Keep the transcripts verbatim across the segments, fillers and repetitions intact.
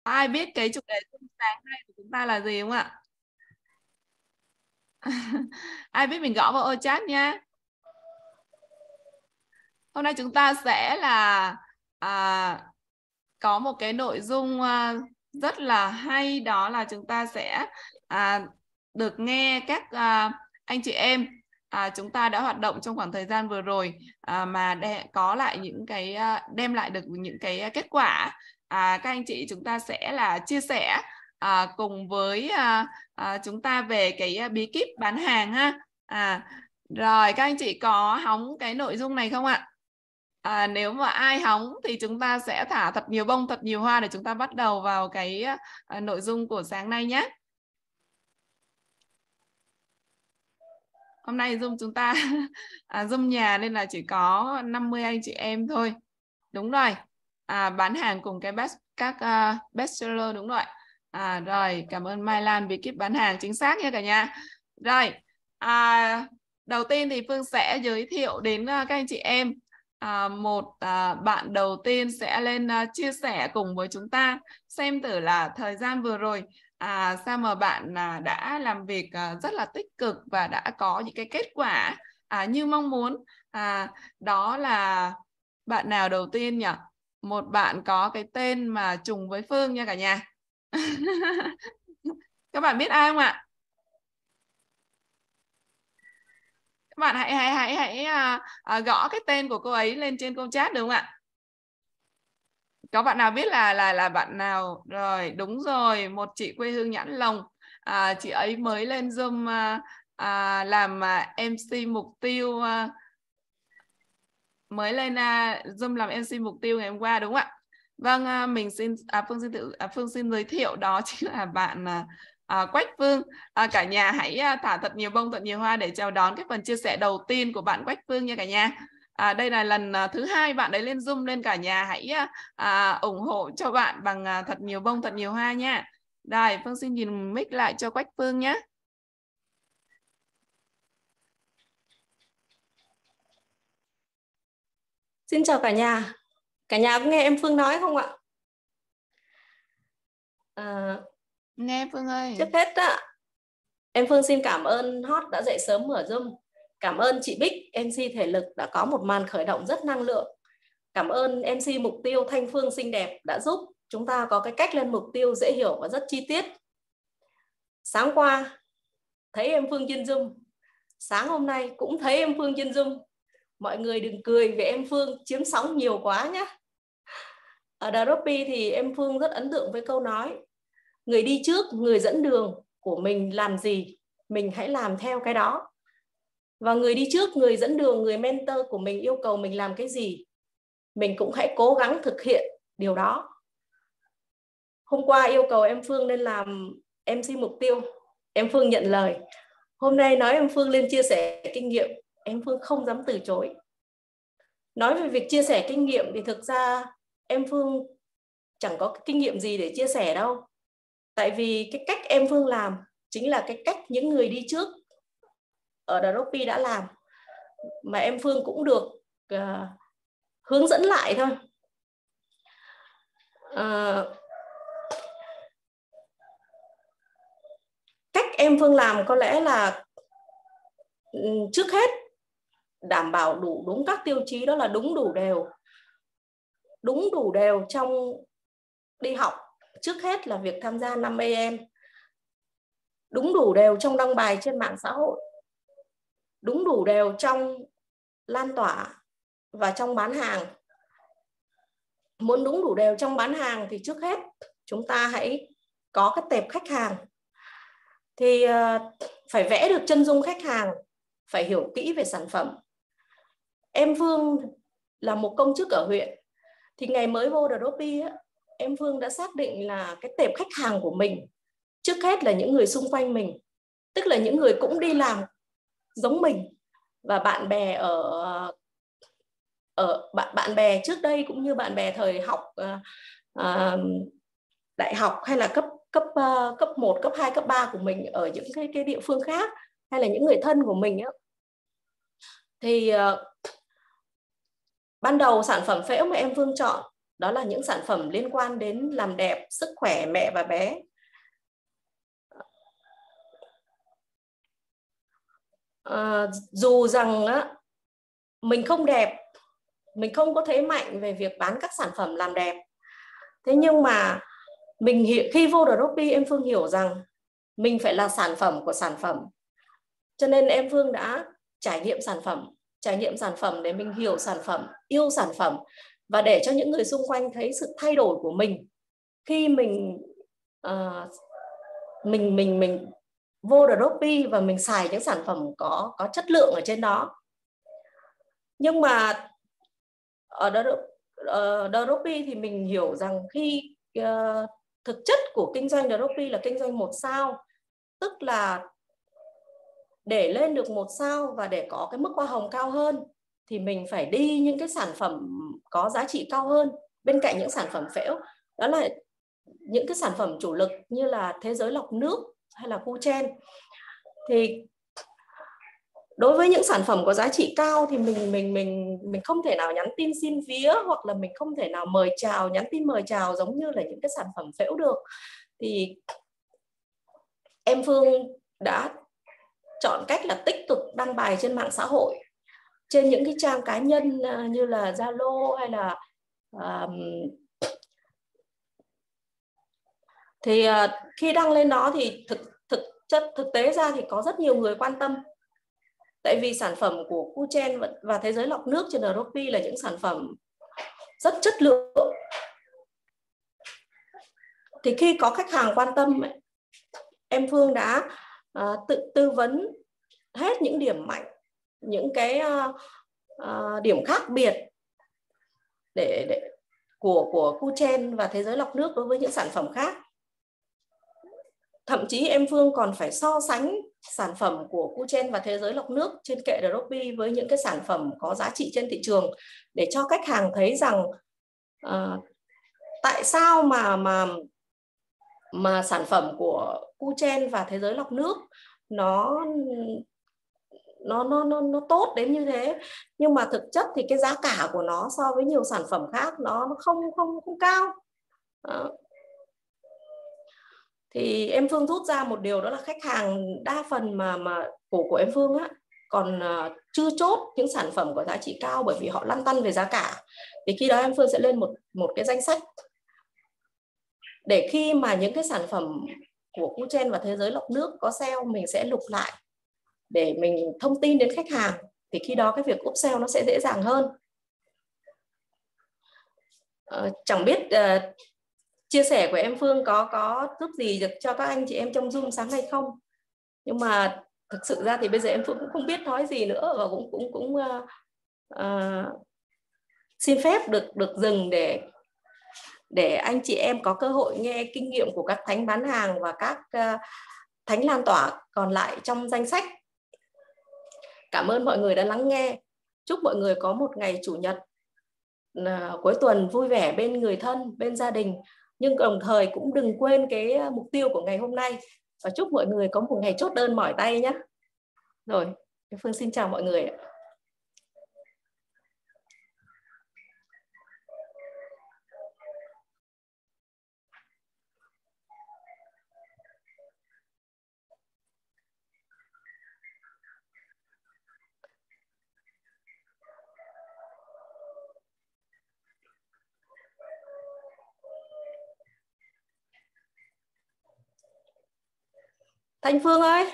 Ai biết cái chủ đề sáng nay của chúng ta là gì không ạ? Ai biết mình gõ vào ô chat nha. Hôm nay chúng ta sẽ là à, có một cái nội dung à, rất là hay, đó là chúng ta sẽ à, được nghe các à, anh chị em à, chúng ta đã hoạt động trong khoảng thời gian vừa rồi à, mà để có lại những cái à, đem lại được những cái kết quả. À, các anh chị chúng ta sẽ là chia sẻ à, cùng với à, à, chúng ta về cái bí kíp bán hàng ha. À, rồi các anh chị có hóng cái nội dung này không ạ? À, nếu mà ai hóng thì chúng ta sẽ thả thật nhiều bông, thật nhiều hoa để chúng ta bắt đầu vào cái à, nội dung của sáng nay nhé. Hôm nay Zoom chúng ta à, Zoom nhà nên là chỉ có năm mươi anh chị em thôi. Đúng rồi. À, bán hàng cùng cái best các uh, bestseller, đúng rồi. À, rồi, cảm ơn Mai Lan bí kíp bán hàng chính xác nha cả nhà. Rồi, à, đầu tiên thì Phương sẽ giới thiệu đến uh, các anh chị em. À, một à, bạn đầu tiên sẽ lên uh, chia sẻ cùng với chúng ta xem thử là thời gian vừa rồi à, sao mà bạn à, đã làm việc à, rất là tích cực và đã có những cái kết quả à, như mong muốn. À, đó là bạn nào đầu tiên nhỉ? Một bạn có cái tên mà trùng với Phương nha cả nhà. Các bạn biết ai không ạ? Các bạn hãy hãy hãy hãy à, à, gõ cái tên của cô ấy lên trên câu chat được không ạ? Có bạn nào biết là là là bạn nào? Rồi, đúng rồi, một chị quê hương Nhãn Lồng. À, chị ấy mới lên Zoom à, à, làm à, em xê mục tiêu à, mới lên à, Zoom làm em xê mục tiêu ngày hôm qua đúng không ạ? Vâng, à, mình xin à, Phương xin tự à, Phương xin giới thiệu đó chính là bạn à, à, Quách Phương. À, cả nhà hãy à, thả thật nhiều bông, thật nhiều hoa để chào đón cái phần chia sẻ đầu tiên của bạn Quách Phương nha cả nhà. À, đây là lần à, thứ hai bạn đấy lên Zoom, nên cả nhà hãy à, ủng hộ cho bạn bằng à, thật nhiều bông, thật nhiều hoa nha. Rồi, Phương xin nhìn mic lại cho Quách Phương nhé. Xin chào cả nhà. Cả nhà có nghe em Phương nói không ạ? À, Nghe Phương ơi. trước hết á, em Phương xin cảm ơn Hot đã dậy sớm mở Zoom. Cảm ơn chị Bích, em xê thể lực đã có một màn khởi động rất năng lượng. Cảm ơn em xê mục tiêu Thanh Phương xinh đẹp đã giúp chúng ta có cái cách lên mục tiêu dễ hiểu và rất chi tiết. Sáng qua thấy em Phương trên Zoom, sáng hôm nay cũng thấy em Phương trên Zoom. Mọi người đừng cười về em Phương chiếm sóng nhiều quá nhé. Ở Adobe thì em Phương rất ấn tượng với câu nói: người đi trước, người dẫn đường của mình làm gì, mình hãy làm theo cái đó. Và người đi trước, người dẫn đường, người mentor của mình yêu cầu mình làm cái gì, mình cũng hãy cố gắng thực hiện điều đó. Hôm qua yêu cầu em Phương nên làm em xê mục tiêu, em Phương nhận lời. Hôm nay nói em Phương lên chia sẻ kinh nghiệm, em Phương không dám từ chối. Nói về việc chia sẻ kinh nghiệm thì thực ra em Phương chẳng có kinh nghiệm gì để chia sẻ đâu. Tại vì cái cách em Phương làm chính là cái cách những người đi trước ở Adobe đã làm, mà em Phương cũng được uh, hướng dẫn lại thôi. Uh, cách em Phương làm có lẽ là trước hết đảm bảo đủ đúng các tiêu chí, đó là đúng đủ đều. Đúng đủ đều trong đi học, trước hết là việc tham gia năm A M. Đúng đủ đều trong đăng bài trên mạng xã hội. Đúng đủ đều trong lan tỏa và trong bán hàng. Muốn đúng đủ đều trong bán hàng thì trước hết chúng ta hãy có cái tệp khách hàng. Thì phải vẽ được chân dung khách hàng, phải hiểu kỹ về sản phẩm. Em Phương là một công chức ở huyện, thì ngày mới vô Adobe em Phương đã xác định là cái tệp khách hàng của mình trước hết là những người xung quanh mình, tức là những người cũng đi làm giống mình, và bạn bè ở ở bạn bạn bè trước đây cũng như bạn bè thời học uh, uh, đại học hay là cấp cấp uh, cấp một, cấp hai, cấp ba của mình ở những cái cái địa phương khác, hay là những người thân của mình á. Thì uh, ban đầu sản phẩm phễu mà em Phương chọn đó là những sản phẩm liên quan đến làm đẹp, sức khỏe mẹ và bé. À, dù rằng á, mình không đẹp, mình không có thế mạnh về việc bán các sản phẩm làm đẹp, thế nhưng mà mình hiểu, khi vô Droppy em Phương hiểu rằng mình phải là sản phẩm của sản phẩm, cho nên em Phương đã trải nghiệm sản phẩm, trải nghiệm sản phẩm để mình hiểu sản phẩm, yêu sản phẩm, và để cho những người xung quanh thấy sự thay đổi của mình khi mình uh, mình mình mình vô Droppy và mình xài những sản phẩm có có chất lượng ở trên đó. Nhưng mà ở Droppy thì mình hiểu rằng khi uh, thực chất của kinh doanh Droppy là kinh doanh một sao, tức là để lên được một sao và để có cái mức hoa hồng cao hơn thì mình phải đi những cái sản phẩm có giá trị cao hơn bên cạnh những sản phẩm phễu. Đó là những cái sản phẩm chủ lực như là Thế Giới Lọc Nước hay là Cuchen. Thì đối với những sản phẩm có giá trị cao thì mình mình mình mình không thể nào nhắn tin xin vía, hoặc là mình không thể nào mời chào, nhắn tin mời chào giống như là những cái sản phẩm phễu được. Thì em Phương đã chọn cách là tích cực đăng bài trên mạng xã hội, trên những cái trang cá nhân như là Zalo hay là um, thì uh, khi đăng lên đó thì thực thực chất thực tế ra thì có rất nhiều người quan tâm. Tại vì sản phẩm của Cuchen và Thế Giới Lọc Nước trên Droppy là những sản phẩm rất chất lượng. Thì khi có khách hàng quan tâm, em Phương đã uh, tự tư vấn hết những điểm mạnh, những cái uh, uh, điểm khác biệt để, để của của Cuchen và Thế Giới Lọc Nước đối với những sản phẩm khác. Thậm chí em Phương còn phải so sánh sản phẩm của Cuchen và Thế Giới Lọc Nước trên kệ Droppy với những cái sản phẩm có giá trị trên thị trường, để cho khách hàng thấy rằng uh, tại sao mà mà mà sản phẩm của Cuchen và Thế Giới Lọc Nước nó nó nó nó nó tốt đến như thế, nhưng mà thực chất thì cái giá cả của nó so với nhiều sản phẩm khác nó nó không không không cao. Đó. Thì em Phương rút ra một điều, đó là khách hàng đa phần mà mà của của em Phương á còn uh, chưa chốt những sản phẩm có giá trị cao, bởi vì họ lăn tăn về giá cả. Thì khi đó em Phương sẽ lên một một cái danh sách, để khi mà những cái sản phẩm của Cuchen và Thế Giới Lọc Nước có sale, mình sẽ lục lại để mình thông tin đến khách hàng, thì khi đó cái việc upsell nó sẽ dễ dàng hơn. Ờ, chẳng biết uh, chia sẻ của em Phương có có giúp gì được cho các anh chị em trong Zoom sáng nay không? Nhưng mà thực sự ra thì bây giờ em Phương cũng không biết nói gì nữa, và cũng cũng cũng uh, uh, xin phép được được dừng để để anh chị em có cơ hội nghe kinh nghiệm của các thánh bán hàng và các uh, thánh lan tỏa còn lại trong danh sách. Cảm ơn mọi người đã lắng nghe. Chúc mọi người có một ngày chủ nhật uh, cuối tuần vui vẻ bên người thân, bên gia đình. Nhưng đồng thời cũng đừng quên cái mục tiêu của ngày hôm nay. Và chúc mọi người có một ngày chốt đơn mỏi tay nhé. Rồi, Phương xin chào mọi người. Thanh Phương ơi.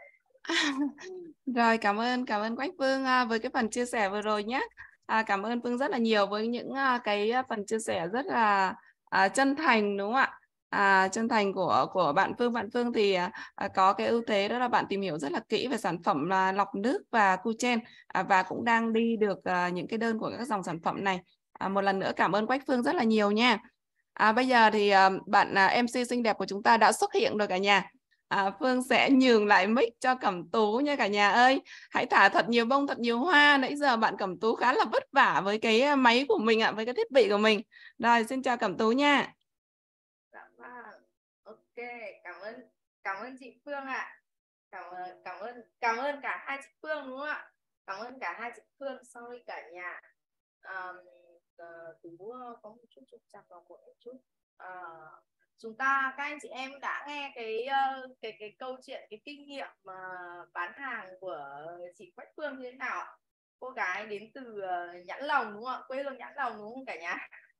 Rồi, cảm ơn cảm ơn Quách Phương à, với cái phần chia sẻ vừa rồi nhé. À, cảm ơn Phương rất là nhiều với những à, cái phần chia sẻ rất là à, chân thành, đúng không ạ? À, chân thành của của bạn Phương. Bạn Phương thì à, có cái ưu thế đó là bạn tìm hiểu rất là kỹ về sản phẩm là lọc nước và Cuchen, à, và cũng đang đi được à, những cái đơn của các dòng sản phẩm này. À, một lần nữa cảm ơn Quách Phương rất là nhiều nha. À, bây giờ thì à, bạn à, em xê xinh đẹp của chúng ta đã xuất hiện rồi cả nhà. À, Phương sẽ nhường lại mic cho Cẩm Tú nha cả nhà ơi. Hãy thả thật nhiều bông, thật nhiều hoa. Nãy giờ bạn Cẩm Tú khá là vất vả với cái máy của mình ạ, với cái thiết bị của mình. Rồi, xin chào Cẩm Tú nha. Dạ vâng. Ok, cảm ơn cảm ơn chị Phương ạ. Cảm ơn cảm ơn cảm ơn cả hai chị Phương đúng không ạ? Cảm ơn cả hai chị Phương, sorry cả nhà. Um, uh, Tú uh, có một chút trục trặc vào một chút. Uh, chúng ta các anh chị em đã nghe cái uh, cái cái câu chuyện, cái kinh nghiệm mà uh, bán hàng của chị Quách Phương như thế nào? Cô gái đến từ uh, Nhãn Lồng đúng không ạ? Quê hương Nhãn Lồng đúng không cả nhà?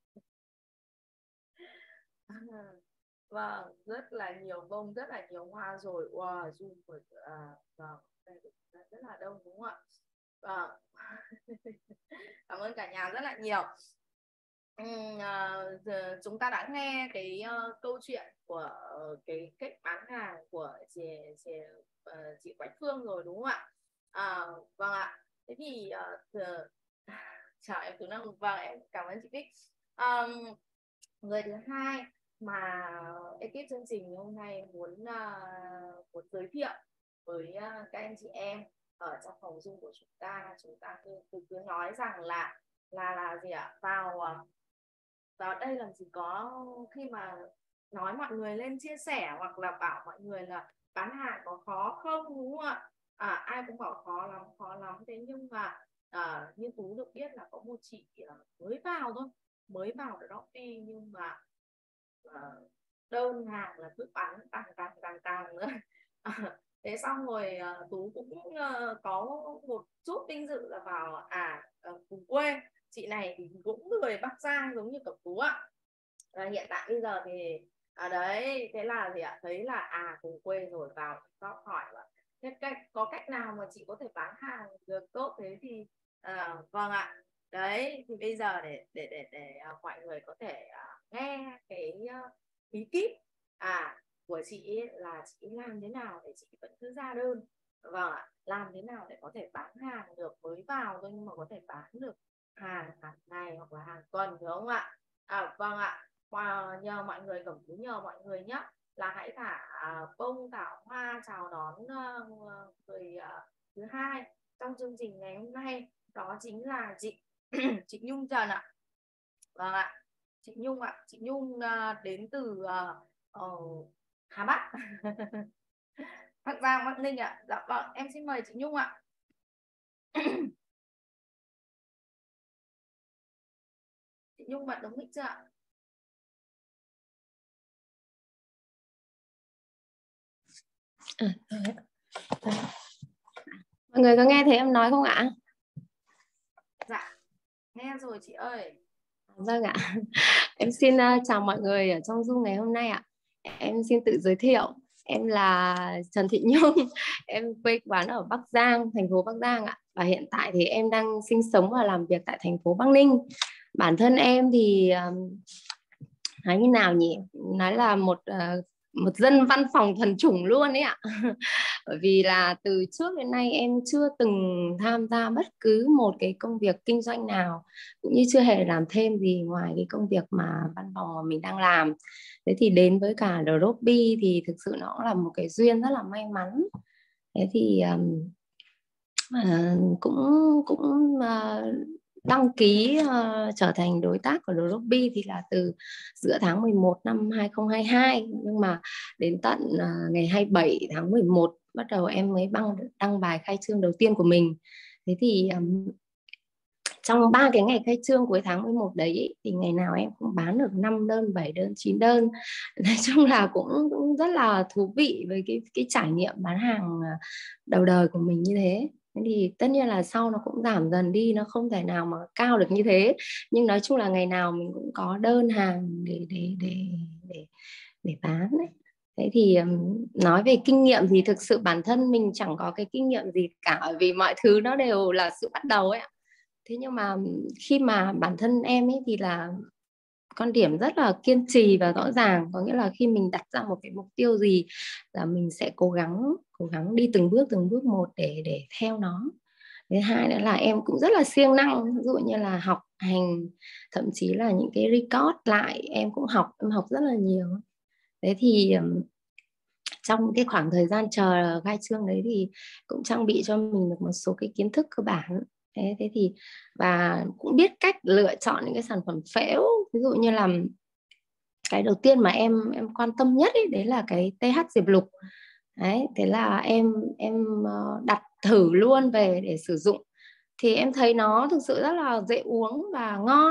Vâng, rất là nhiều bông, rất là nhiều hoa rồi. Wow, zoom rồi. À, vâng, rất là đông đúng không ạ? Vâng. Cảm ơn cả nhà rất là nhiều. Uhm, uh, chúng ta đã nghe cái uh, câu chuyện của uh, cái cách bán hàng của chị chị, uh, chị Quách Phương rồi đúng không ạ? À, vâng ạ. Thế thì uh, uh, chào em Tú Năng. Vâng, em cảm ơn chị Bích. Um, người thứ hai mà ekip chương trình hôm nay muốn uh, muốn giới thiệu với uh, các anh chị em ở trong phòng Zoom của chúng ta, chúng ta cứ cứ, cứ nói rằng là là là gì ạ? Vào uh, vào đây làm gì có khi mà nói mọi người lên chia sẻ hoặc là bảo mọi người là bán hàng có khó không, đúng không ạ? À, ai cũng bảo khó lắm, khó lắm. Thế nhưng mà à, như Tú được biết là có một chị mới vào thôi, mới vào được đó đi, nhưng mà à, đơn hàng là cứ bán tăng tăng tăng tăng nữa. À, thế xong rồi à, Tú cũng uh, có một chút vinh dự là vào à uh, cùng quê. Chị này thì cũng người Bắc Giang giống như cậu Tú ạ. À, hiện tại bây giờ thì à đấy, thế là gì ạ? Thấy là à cùng quê rồi vào có hỏi là thế cách có cách nào mà chị có thể bán hàng được tốt thế thì à, vâng ạ. Đấy thì bây giờ để để để để uh, mọi người có thể uh, nghe cái uh, bí kíp à của chị ấy, là chị làm thế nào để chị vẫn cứ ra đơn. Vâng ạ, làm thế nào để có thể bán hàng được, mới vào thôi nhưng mà có thể bán được hàng hàng ngày hoặc là hàng tuần, đúng không ạ? À, vâng ạ. Và nhờ mọi người, Cẩm Tú nhờ mọi người nhé là hãy thả bông thả hoa chào đón uh, người uh, thứ hai trong chương trình ngày hôm nay, đó chính là chị chị Nhung Trần ạ. Vâng ạ, chị Nhung ạ. Chị Nhung uh, đến từ uh, uh, Hà Bắc. Bắc Giang, Bắc Ninh ạ. Dạ vâng, em xin mời chị Nhung ạ. Chị Nhung bật đống mic chưa ạ? À, mọi người có nghe thấy em nói không ạ? Dạ, nghe rồi chị ơi. Vâng ạ. Em xin uh, chào mọi người ở trong Zoom ngày hôm nay ạ. Em xin tự giới thiệu. Em là Trần Thị Nhung. Em quê quán ở Bắc Giang, thành phố Bắc Giang ạ. Và hiện tại thì em đang sinh sống và làm việc tại thành phố Bắc Ninh. Bản thân em thì um, nói như nào nhỉ? Nói là một uh, một dân văn phòng thuần chủng luôn ấy ạ. Bởi vì là từ trước đến nay em chưa từng tham gia bất cứ một cái công việc kinh doanh nào, cũng như chưa hề làm thêm gì ngoài cái công việc mà văn phòng mà mình đang làm. Thế thì đến với cả Dropy thì thực sự nó cũng là một cái duyên rất là may mắn. Thế thì um, uh, cũng cũng uh, đăng ký uh, trở thành đối tác của Dropy thì là từ giữa tháng mười một năm hai không hai hai, nhưng mà đến tận uh, ngày hai mươi bảy tháng mười một bắt đầu em mới đăng đăng bài khai trương đầu tiên của mình. Thế thì um, trong ba cái ngày khai trương cuối tháng mười một đấy thì ngày nào em cũng bán được năm đơn, bảy đơn, chín đơn. Nói chung là cũng, cũng rất là thú vị với cái cái trải nghiệm bán hàng đầu đời của mình như thế. Thế thì tất nhiên là sau nó cũng giảm dần đi, nó không thể nào mà cao được như thế, nhưng nói chung là ngày nào mình cũng có đơn hàng để để để để để bán đấy. Thế thì nói về kinh nghiệm thì thực sự bản thân mình chẳng có cái kinh nghiệm gì cả, vì mọi thứ nó đều là sự bắt đầu ấy. Thế nhưng mà khi mà bản thân em ấy thì là con điểm rất là kiên trì và rõ ràng, có nghĩa là khi mình đặt ra một cái mục tiêu gì là mình sẽ cố gắng cố gắng đi từng bước từng bước một để để theo nó. Thứ hai nữa là em cũng rất là siêng năng, ví dụ như là học hành, thậm chí là những cái record lại em cũng học, em học rất là nhiều. Thế thì trong cái khoảng thời gian chờ khai trương đấy thì cũng trang bị cho mình được một số cái kiến thức cơ bản. Thế, thế thì và cũng biết cách lựa chọn những cái sản phẩm phễu, ví dụ như là cái đầu tiên mà em em quan tâm nhất ấy, đấy là cái tê hát diệp lục. Đấy, thế là em em đặt thử luôn về để sử dụng thì em thấy nó thực sự rất là dễ uống và ngon.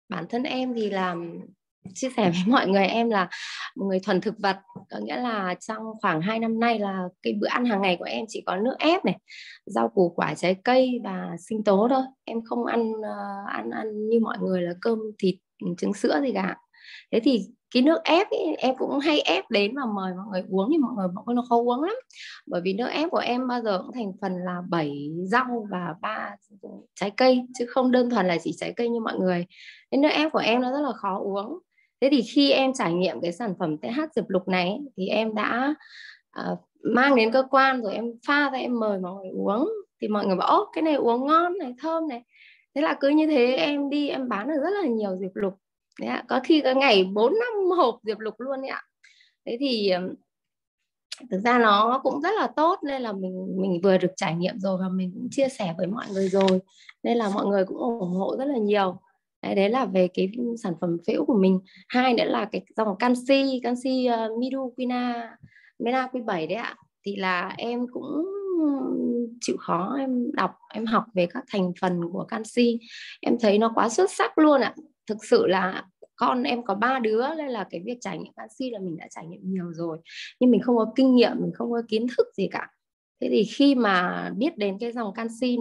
bản thân em thì làm chia sẻ với mọi người, em là một người thuần thực vật, có nghĩa là trong khoảng hai năm nay là cái bữa ăn hàng ngày của em chỉ có nước ép này, rau củ quả, trái cây và sinh tố thôi. Em không ăn uh, ăn ăn như mọi người là cơm thịt trứng sữa gì cả. Thế thì cái nước ép ấy, em cũng hay ép đến và mời mọi người uống, thì mọi người mọi người nó khó uống lắm, bởi vì nước ép của em bao giờ cũng thành phần là bảy rau và ba trái cây, chứ không đơn thuần là chỉ trái cây như mọi người. Nên nước ép của em nó rất là khó uống. Thế thì khi em trải nghiệm cái sản phẩm tê hát Diệp Lục này thì em đã uh, mang đến cơ quan rồi em pha ra em mời mọi người uống, thì mọi người bảo ô cái này uống ngon này, thơm này. Thế là cứ như thế em đi em bán được rất là nhiều Diệp Lục. Đấy ạ. Có khi có ngày bốn năm hộp Diệp Lục luôn đấy ạ. Thế thì thực ra nó cũng rất là tốt, nên là mình mình vừa được trải nghiệm rồi và mình cũng chia sẻ với mọi người rồi, nên là mọi người cũng ủng hộ rất là nhiều. Đấy, đấy là về cái sản phẩm phễu của mình. Hai nữa là cái dòng canxi, canxi uh, Midu Quina Mena Q bảy đấy ạ. Thì là em cũng chịu khó em đọc, em học về các thành phần của canxi. Em thấy nó quá xuất sắc luôn ạ. Thực sự là con em có ba đứa, nên là cái việc trải nghiệm canxi là mình đã trải nghiệm nhiều rồi, nhưng mình không có kinh nghiệm, mình không có kiến thức gì cả. Thế thì khi mà biết đến cái dòng canxi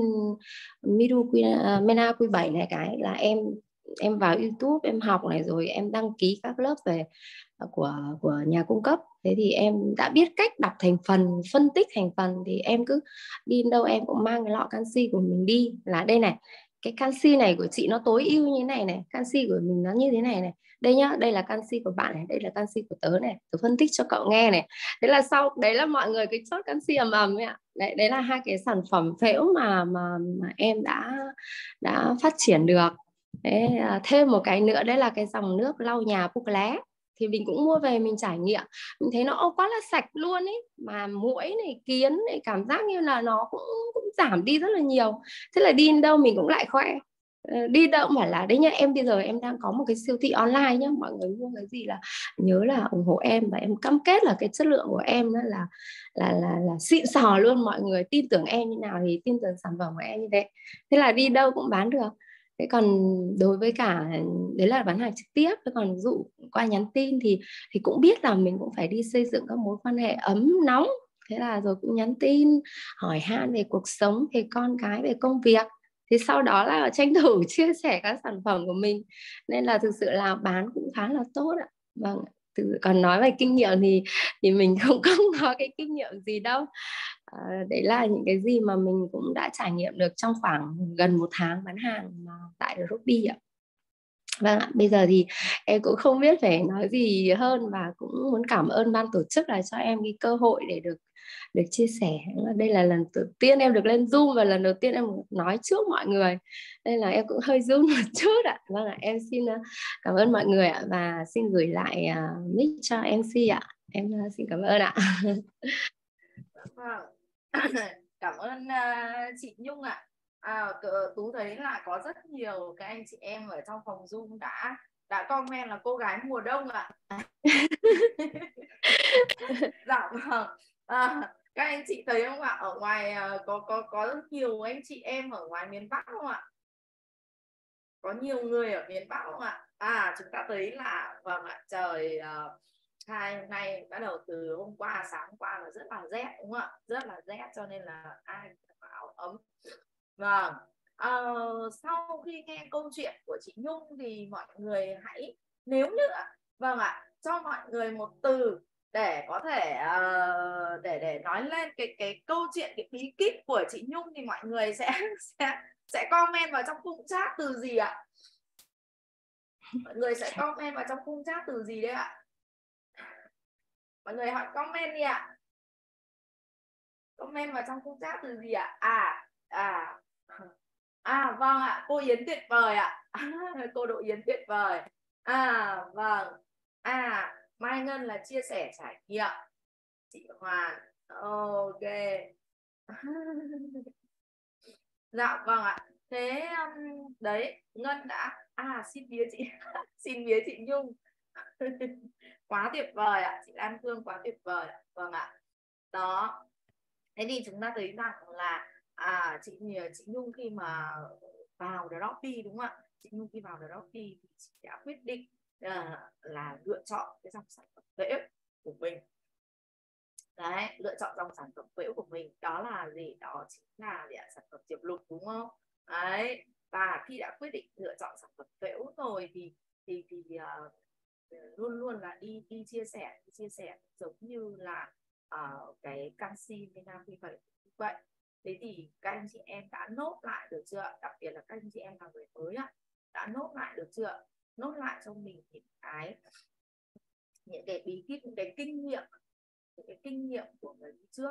Midu Mena Q bảy này, cái là em em vào YouTube em học này, rồi em đăng ký các lớp về của của nhà cung cấp. Thế thì em đã biết cách đọc thành phần, phân tích thành phần, thì em cứ đi đâu em cũng mang cái lọ canxi của mình đi, là đây này, cái canxi này của chị nó tối ưu như thế này này, canxi của mình nó như thế này này, đây nhá, đây là canxi của bạn này, đây là canxi của tớ này, tớ phân tích cho cậu nghe này. Thế là sau đấy là mọi người cái chốt canxi ầm ầm ấy ạ. Đấy, đấy là hai cái sản phẩm phễu mà mà, mà em đã đã phát triển được. Đấy, thêm một cái nữa đấy là cái dòng nước lau nhà Puc Lé, thì mình cũng mua về mình trải nghiệm, mình thấy nó quá là sạch luôn ấy, mà muỗi này, kiến này, cảm giác như là nó cũng cũng giảm đi rất là nhiều. Thế là đi đâu mình cũng lại khoe, đi đâu cũng phải là đấy nhá, em bây giờ em đang có một cái siêu thị online nhá, mọi người mua cái gì là nhớ là ủng hộ em, và em cam kết là cái chất lượng của em đó là là là là xịn sò luôn, mọi người tin tưởng em như nào thì tin tưởng sản phẩm của em như thế. Thế là đi đâu cũng bán được. Thế còn đối với cả đấy là bán hàng trực tiếp, còn ví dụ qua nhắn tin thì thì cũng biết là mình cũng phải đi xây dựng các mối quan hệ ấm nóng. Thế là rồi cũng nhắn tin hỏi han về cuộc sống, về con cái, về công việc, thì sau đó là tranh thủ chia sẻ các sản phẩm của mình, nên là thực sự là bán cũng khá là tốt ạ. Vâng, còn nói về kinh nghiệm thì thì mình cũng không có cái kinh nghiệm gì đâu. À, đấy là những cái gì mà mình cũng đã trải nghiệm được trong khoảng gần một tháng bán hàng tại Robby ạ. Vâng ạ, bây giờ thì em cũng không biết phải nói gì hơn, và cũng muốn cảm ơn ban tổ chức là cho em cái cơ hội để được được chia sẻ. Đây là lần đầu tiên em được lên Zoom và lần đầu tiên em nói trước mọi người, nên là em cũng hơi run một chút ạ. Vâng ạ, em xin cảm ơn mọi người ạ, và xin gửi lại uh, mic cho em xê ạ. Em uh, xin cảm ơn ạ. Vâng. Cảm ơn uh, chị Nhung ạ. À, Tú thấy là có rất nhiều các anh chị em ở trong phòng Zoom đã đã comment là cô gái mùa đông ạ. Dạ vâng. À, các anh chị thấy không ạ? Ở ngoài uh, có có có nhiều anh chị em ở ngoài miền Bắc không ạ? Có nhiều người ở miền Bắc không ạ? À, chúng ta thấy là vâng ạ, trời uh, hai hôm nay bắt đầu từ hôm qua, sáng hôm qua là rất là rét đúng không ạ? Rất là rét, cho nên là ai cũng áo ấm. Vâng. Uh, sau khi nghe câu chuyện của chị Nhung thì mọi người hãy, nếu như vâng ạ, cho mọi người một từ để có thể uh, để để nói lên cái cái câu chuyện, cái bí kíp của chị Nhung, thì mọi người sẽ sẽ sẽ comment vào trong khung chat từ gì ạ? Mọi người sẽ comment vào trong khung chat từ gì đấy ạ? Mọi người hỏi comment đi ạ. Comment vào trong khung chat từ gì ạ? À à à vâng ạ, cô Yến tuyệt vời ạ. Cô Độ Yến tuyệt vời. À vâng. À, Mai Ngân là chia sẻ trải nghiệm. Chị Hoàn, ok. Dạ vâng ạ. Thế um, đấy, Ngân đã à xin vía chị xin vía chị Nhung. Quá tuyệt vời ạ, chị Lan Phương quá tuyệt vời ạ. Vâng ạ. Đó. Thế thì chúng ta thấy rằng là à chị chị Nhung khi mà vào Robby đúng không ạ, chị Nhung khi vào Droppy thì chị đã quyết định là, là lựa chọn cái dòng sản phẩm phễu của mình. Đấy, lựa chọn dòng sản phẩm phễu của mình đó là gì? Đó chính là gì? Sản phẩm diệp lục, đúng không? Đấy, và khi đã quyết định lựa chọn sản phẩm phễu rồi thì thì thì uh, luôn luôn là đi đi chia sẻ đi chia sẻ giống như là uh, cái canxi menafri vậy vậy. Thế thì các anh chị em đã nốt lại được chưa? Đặc biệt là các anh chị em là người mới á, đã nốt lại được chưa? Nốt lại cho mình những cái những cái bí kíp, những cái kinh nghiệm, những cái kinh nghiệm của người đi trước.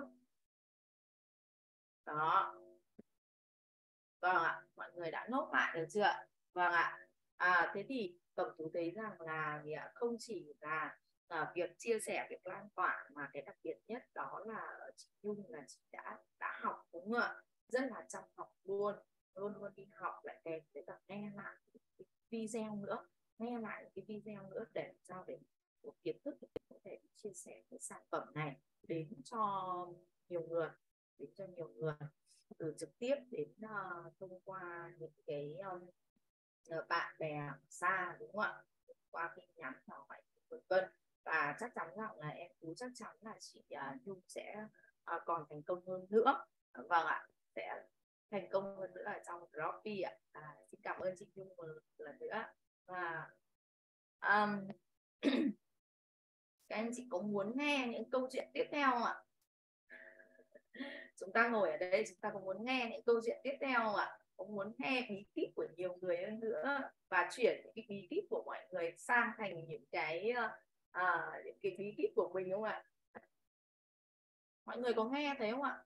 Đó. Vâng ạ, mọi người đã nốt lại được chưa? Vâng ạ. À, thế thì Cẩm Tú thấy rằng là không chỉ là, là việc chia sẻ, việc lan tỏa, mà cái đặc biệt nhất đó là chị Nhung là chị đã đã học, đúng không ạ? Rất là chăm học luôn, luôn luôn đi học lại kèm với cả nghe lại cái video nữa, nghe lại cái video nữa để làm sao để một kiến thức để có thể chia sẻ cái sản phẩm này đến cho nhiều người, đến cho nhiều người, từ trực tiếp đến uh, thông qua những cái um, bạn bè xa, đúng không ạ, qua tin nhắn hỏi vân vân. Và chắc chắn rằng là em Tú chắc chắn là chị uh, Nhung sẽ uh, còn thành công hơn nữa. Vâng ạ, sẽ thành công hơn nữa ở trong Droppy ạ. À, xin cảm ơn chị Nhung một lần nữa. Và um, các anh chị có muốn nghe những câu chuyện tiếp theo không ạ? Chúng ta ngồi ở đây, chúng ta có muốn nghe những câu chuyện tiếp theo không ạ? Có muốn nghe bí kíp của nhiều người hơn nữa và chuyển những cái bí kíp của mọi người sang thành những cái à, những cái bí kíp của mình không ạ? Mọi người có nghe thấy không ạ?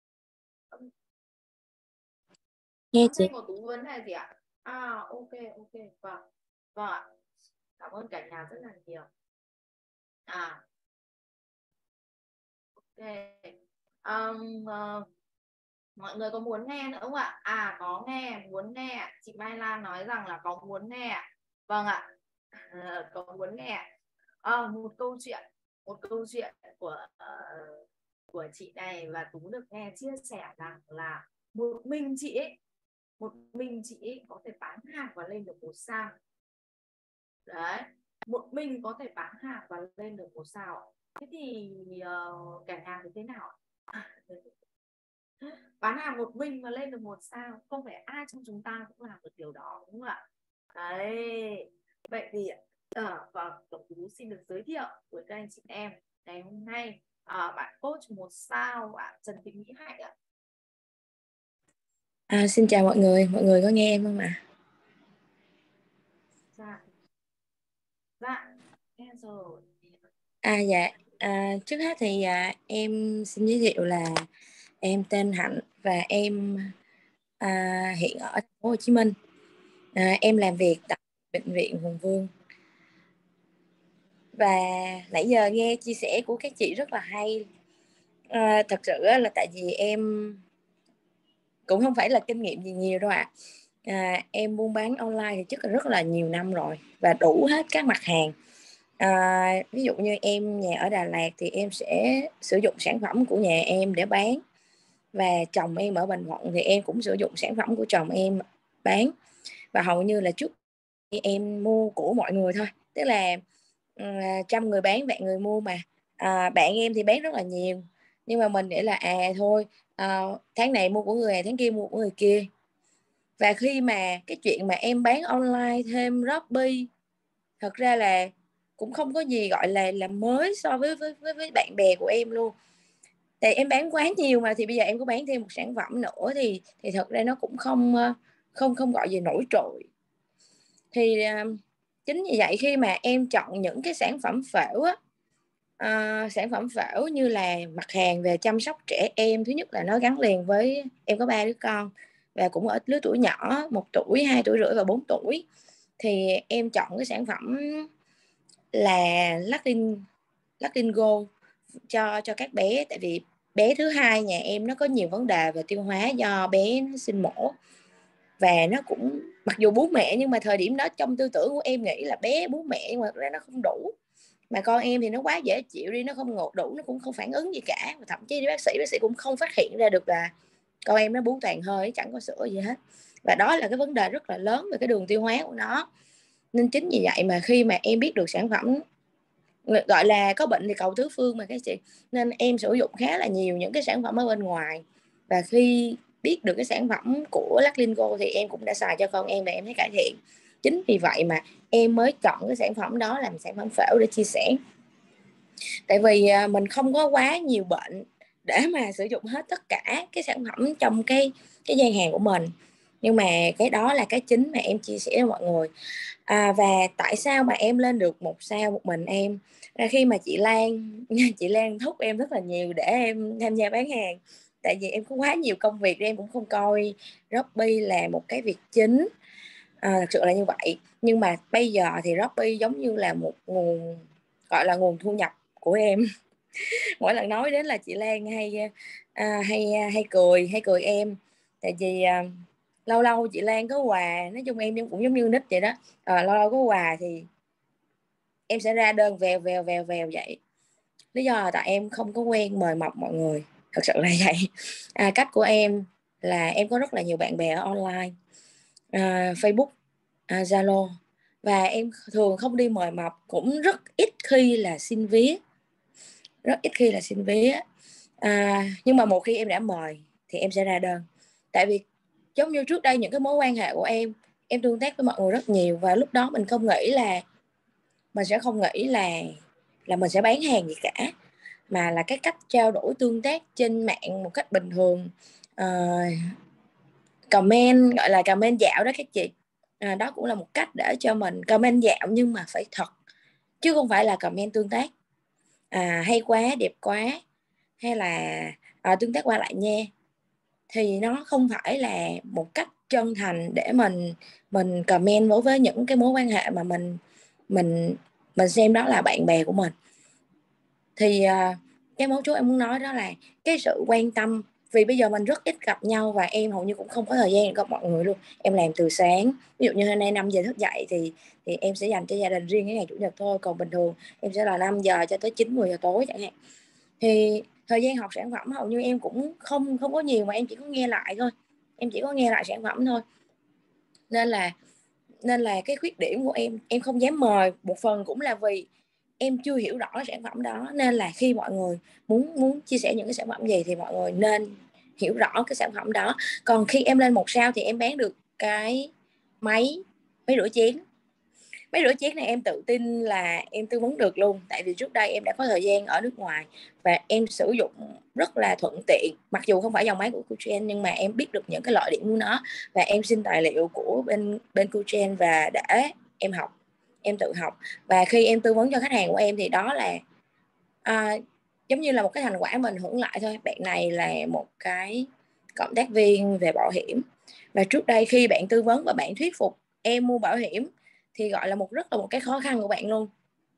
Nghe chị. Có Tú vấn đề gì ạ? À, ok ok, vâng vâng ạ. Cảm ơn cả nhà rất là nhiều. À, ok. Um, uh, mọi người có muốn nghe nữa không ạ? À, có nghe, muốn nghe. Chị Mai Lan nói rằng là có muốn nghe. Vâng ạ. À, có muốn nghe. À, một câu chuyện, một câu chuyện của uh, của chị này, và Tú được nghe chia sẻ rằng là một mình chị ấy, một mình chị ấy có thể bán hàng và lên được một sao. Đấy, một mình có thể bán hàng và lên được một sao. Thế thì uh, cả nhà thì thế nào? Bán hàng một mình mà lên được một sao, không phải ai trong chúng ta cũng làm được điều đó, đúng không ạ? Đấy, vậy thì à, vâng, Cẩm Tú xin được giới thiệu với các anh chị em ngày hôm nay à, bạn coach một sao, bạn Trần Thị Mỹ Hạnh ạ. À, xin chào mọi người, mọi người có nghe em không ạ? Dạ, dạ, nghe rồi. À dạ, à, trước hết thì à, em xin giới thiệu là em tên Hạnh và em à, hiện ở thành phố Hồ Chí Minh. À, em làm việc tại bệnh viện Hùng Vương. Và nãy giờ nghe chia sẻ của các chị rất là hay. À, thật sự là tại vì em cũng không phải là kinh nghiệm gì nhiều đâu ạ. À. À, em buôn bán online thì chắc là rất là nhiều năm rồi và đủ hết các mặt hàng. À, ví dụ như em nhà ở Đà Lạt thì em sẽ sử dụng sản phẩm của nhà em để bán, và chồng em ở Bình Thuận thì em cũng sử dụng sản phẩm của chồng em bán. Và hầu như là trước em mua của mọi người thôi, tức là trăm người bán vạn người mua mà. À, bạn em thì bán rất là nhiều, nhưng mà mình nghĩ là à thôi à, tháng này mua của người này, tháng kia mua của người kia. Và khi mà cái chuyện mà em bán online thêm Shopee, thật ra là cũng không có gì gọi là là mới so với với với, với bạn bè của em luôn. Tại em bán quá nhiều mà, thì bây giờ em có bán thêm một sản phẩm nữa thì thì thật ra nó cũng không không không gọi gì nổi trội. Thì uh, chính vì vậy khi mà em chọn những cái sản phẩm phễu á, uh, sản phẩm phễu như là mặt hàng về chăm sóc trẻ em, thứ nhất là nó gắn liền với em có ba đứa con và cũng ở lứa tuổi nhỏ, một tuổi, hai tuổi rưỡi và bốn tuổi, thì em chọn cái sản phẩm là Latin Latin Go cho cho các bé. Tại vì bé thứ hai nhà em nó có nhiều vấn đề về tiêu hóa do bé nó sinh mổ, và nó cũng mặc dù bú mẹ nhưng mà thời điểm đó trong tư tưởng của em nghĩ là bé bú mẹ nhưng mà ra nó không đủ, mà con em thì nó quá dễ chịu đi, nó không ngột đủ, nó cũng không phản ứng gì cả, và thậm chí bác sĩ bác sĩ cũng không phát hiện ra được là con em nó bú toàn hơi, chẳng có sữa gì hết. và đó là cái vấn đề rất là lớn về cái đường tiêu hóa của nó. Nên chính vì vậy mà khi mà em biết được sản phẩm, gọi là có bệnh thì cầu tứ phương mà các chị, nên em sử dụng khá là nhiều những cái sản phẩm ở bên ngoài. Và khi biết được cái sản phẩm của Laclingo thì em cũng đã xài cho con em và em thấy cải thiện. Chính vì vậy mà em mới chọn cái sản phẩm đó làm sản phẩm phễu để chia sẻ. Tại vì mình không có quá nhiều bệnh để mà sử dụng hết tất cả cái sản phẩm trong cái cái gian hàng của mình. Nhưng mà cái đó là cái chính mà em chia sẻ với mọi người. À, và tại sao mà em lên được một sao một mình em? Ra khi mà chị Lan chị Lan thúc em rất là nhiều để em tham gia bán hàng. Tại vì em có quá nhiều công việc, em cũng không coi Shopee là một cái việc chính. À, thật sự là như vậy. Nhưng mà bây giờ thì Shopee giống như là một nguồn, gọi là nguồn thu nhập của em. Mỗi lần nói đến là chị Lan hay à, hay hay cười hay cười em. Tại vì à, lâu lâu chị Lan có quà, nói chung em cũng giống như nít vậy đó. À, lâu lâu có quà thì em sẽ ra đơn vèo vèo vèo vèo vậy. Lý do là tại em không có quen mời mọc mọi người, thật sự là vậy. À, cách của em là em có rất là nhiều bạn bè ở online, à, Facebook, à, Zalo, và em thường không đi mời mọc, cũng rất ít khi là xin vía, rất ít khi là xin vía. À, nhưng mà một khi em đã mời thì em sẽ ra đơn. Tại vì giống như trước đây những cái mối quan hệ của em em tương tác với mọi người rất nhiều, và lúc đó mình không nghĩ là mình sẽ không nghĩ là là mình sẽ bán hàng gì cả, mà là cái cách trao đổi tương tác trên mạng một cách bình thường. uh, comment, gọi là comment dạo đó các chị. À, đó cũng là một cách để cho mình comment dạo nhưng mà phải thật, chứ không phải là comment tương tác à, hay quá, đẹp quá, hay là à, tương tác qua lại nha. Thì nó không phải là một cách chân thành để mình mình comment đối với những cái mối quan hệ mà mình mình mình xem đó là bạn bè của mình. Thì uh, cái mấu chốt em muốn nói đó là cái sự quan tâm. Vì bây giờ mình rất ít gặp nhau và em hầu như cũng không có thời gian để gặp mọi người luôn. Em làm từ sáng, ví dụ như hôm nay năm giờ thức dậy thì thì em sẽ dành cho gia đình riêng cái ngày chủ nhật thôi. Còn bình thường em sẽ là năm giờ cho tới chín mười giờ tối chẳng hạn. Thì thời gian học sản phẩm hầu như em cũng không không có nhiều, mà em chỉ có nghe lại thôi. Em chỉ có nghe lại sản phẩm thôi. Nên là nên là cái khuyết điểm của em, em không dám mời, một phần cũng là vì em chưa hiểu rõ sản phẩm đó. Nên là khi mọi người muốn muốn chia sẻ những cái sản phẩm gì thì mọi người nên hiểu rõ cái sản phẩm đó. Còn khi em lên một sao thì em bán được cái máy máy rửa chén. Máy rửa chén này em tự tin là em tư vấn được luôn. Tại vì trước đây em đã có thời gian ở nước ngoài và em sử dụng rất là thuận tiện. Mặc dù không phải dòng máy của Kuchen, nhưng mà em biết được những cái lợi điểm của nó. Và em xin tài liệu của bên bên Kuchen và để em học, em tự học. Và khi em tư vấn cho khách hàng của em thì đó là à, giống như là một cái thành quả mình hưởng lại thôi. Bạn này là một cái cộng tác viên về bảo hiểm, và trước đây khi bạn tư vấn và bạn thuyết phục em mua bảo hiểm thì gọi là một rất là một cái khó khăn của bạn luôn.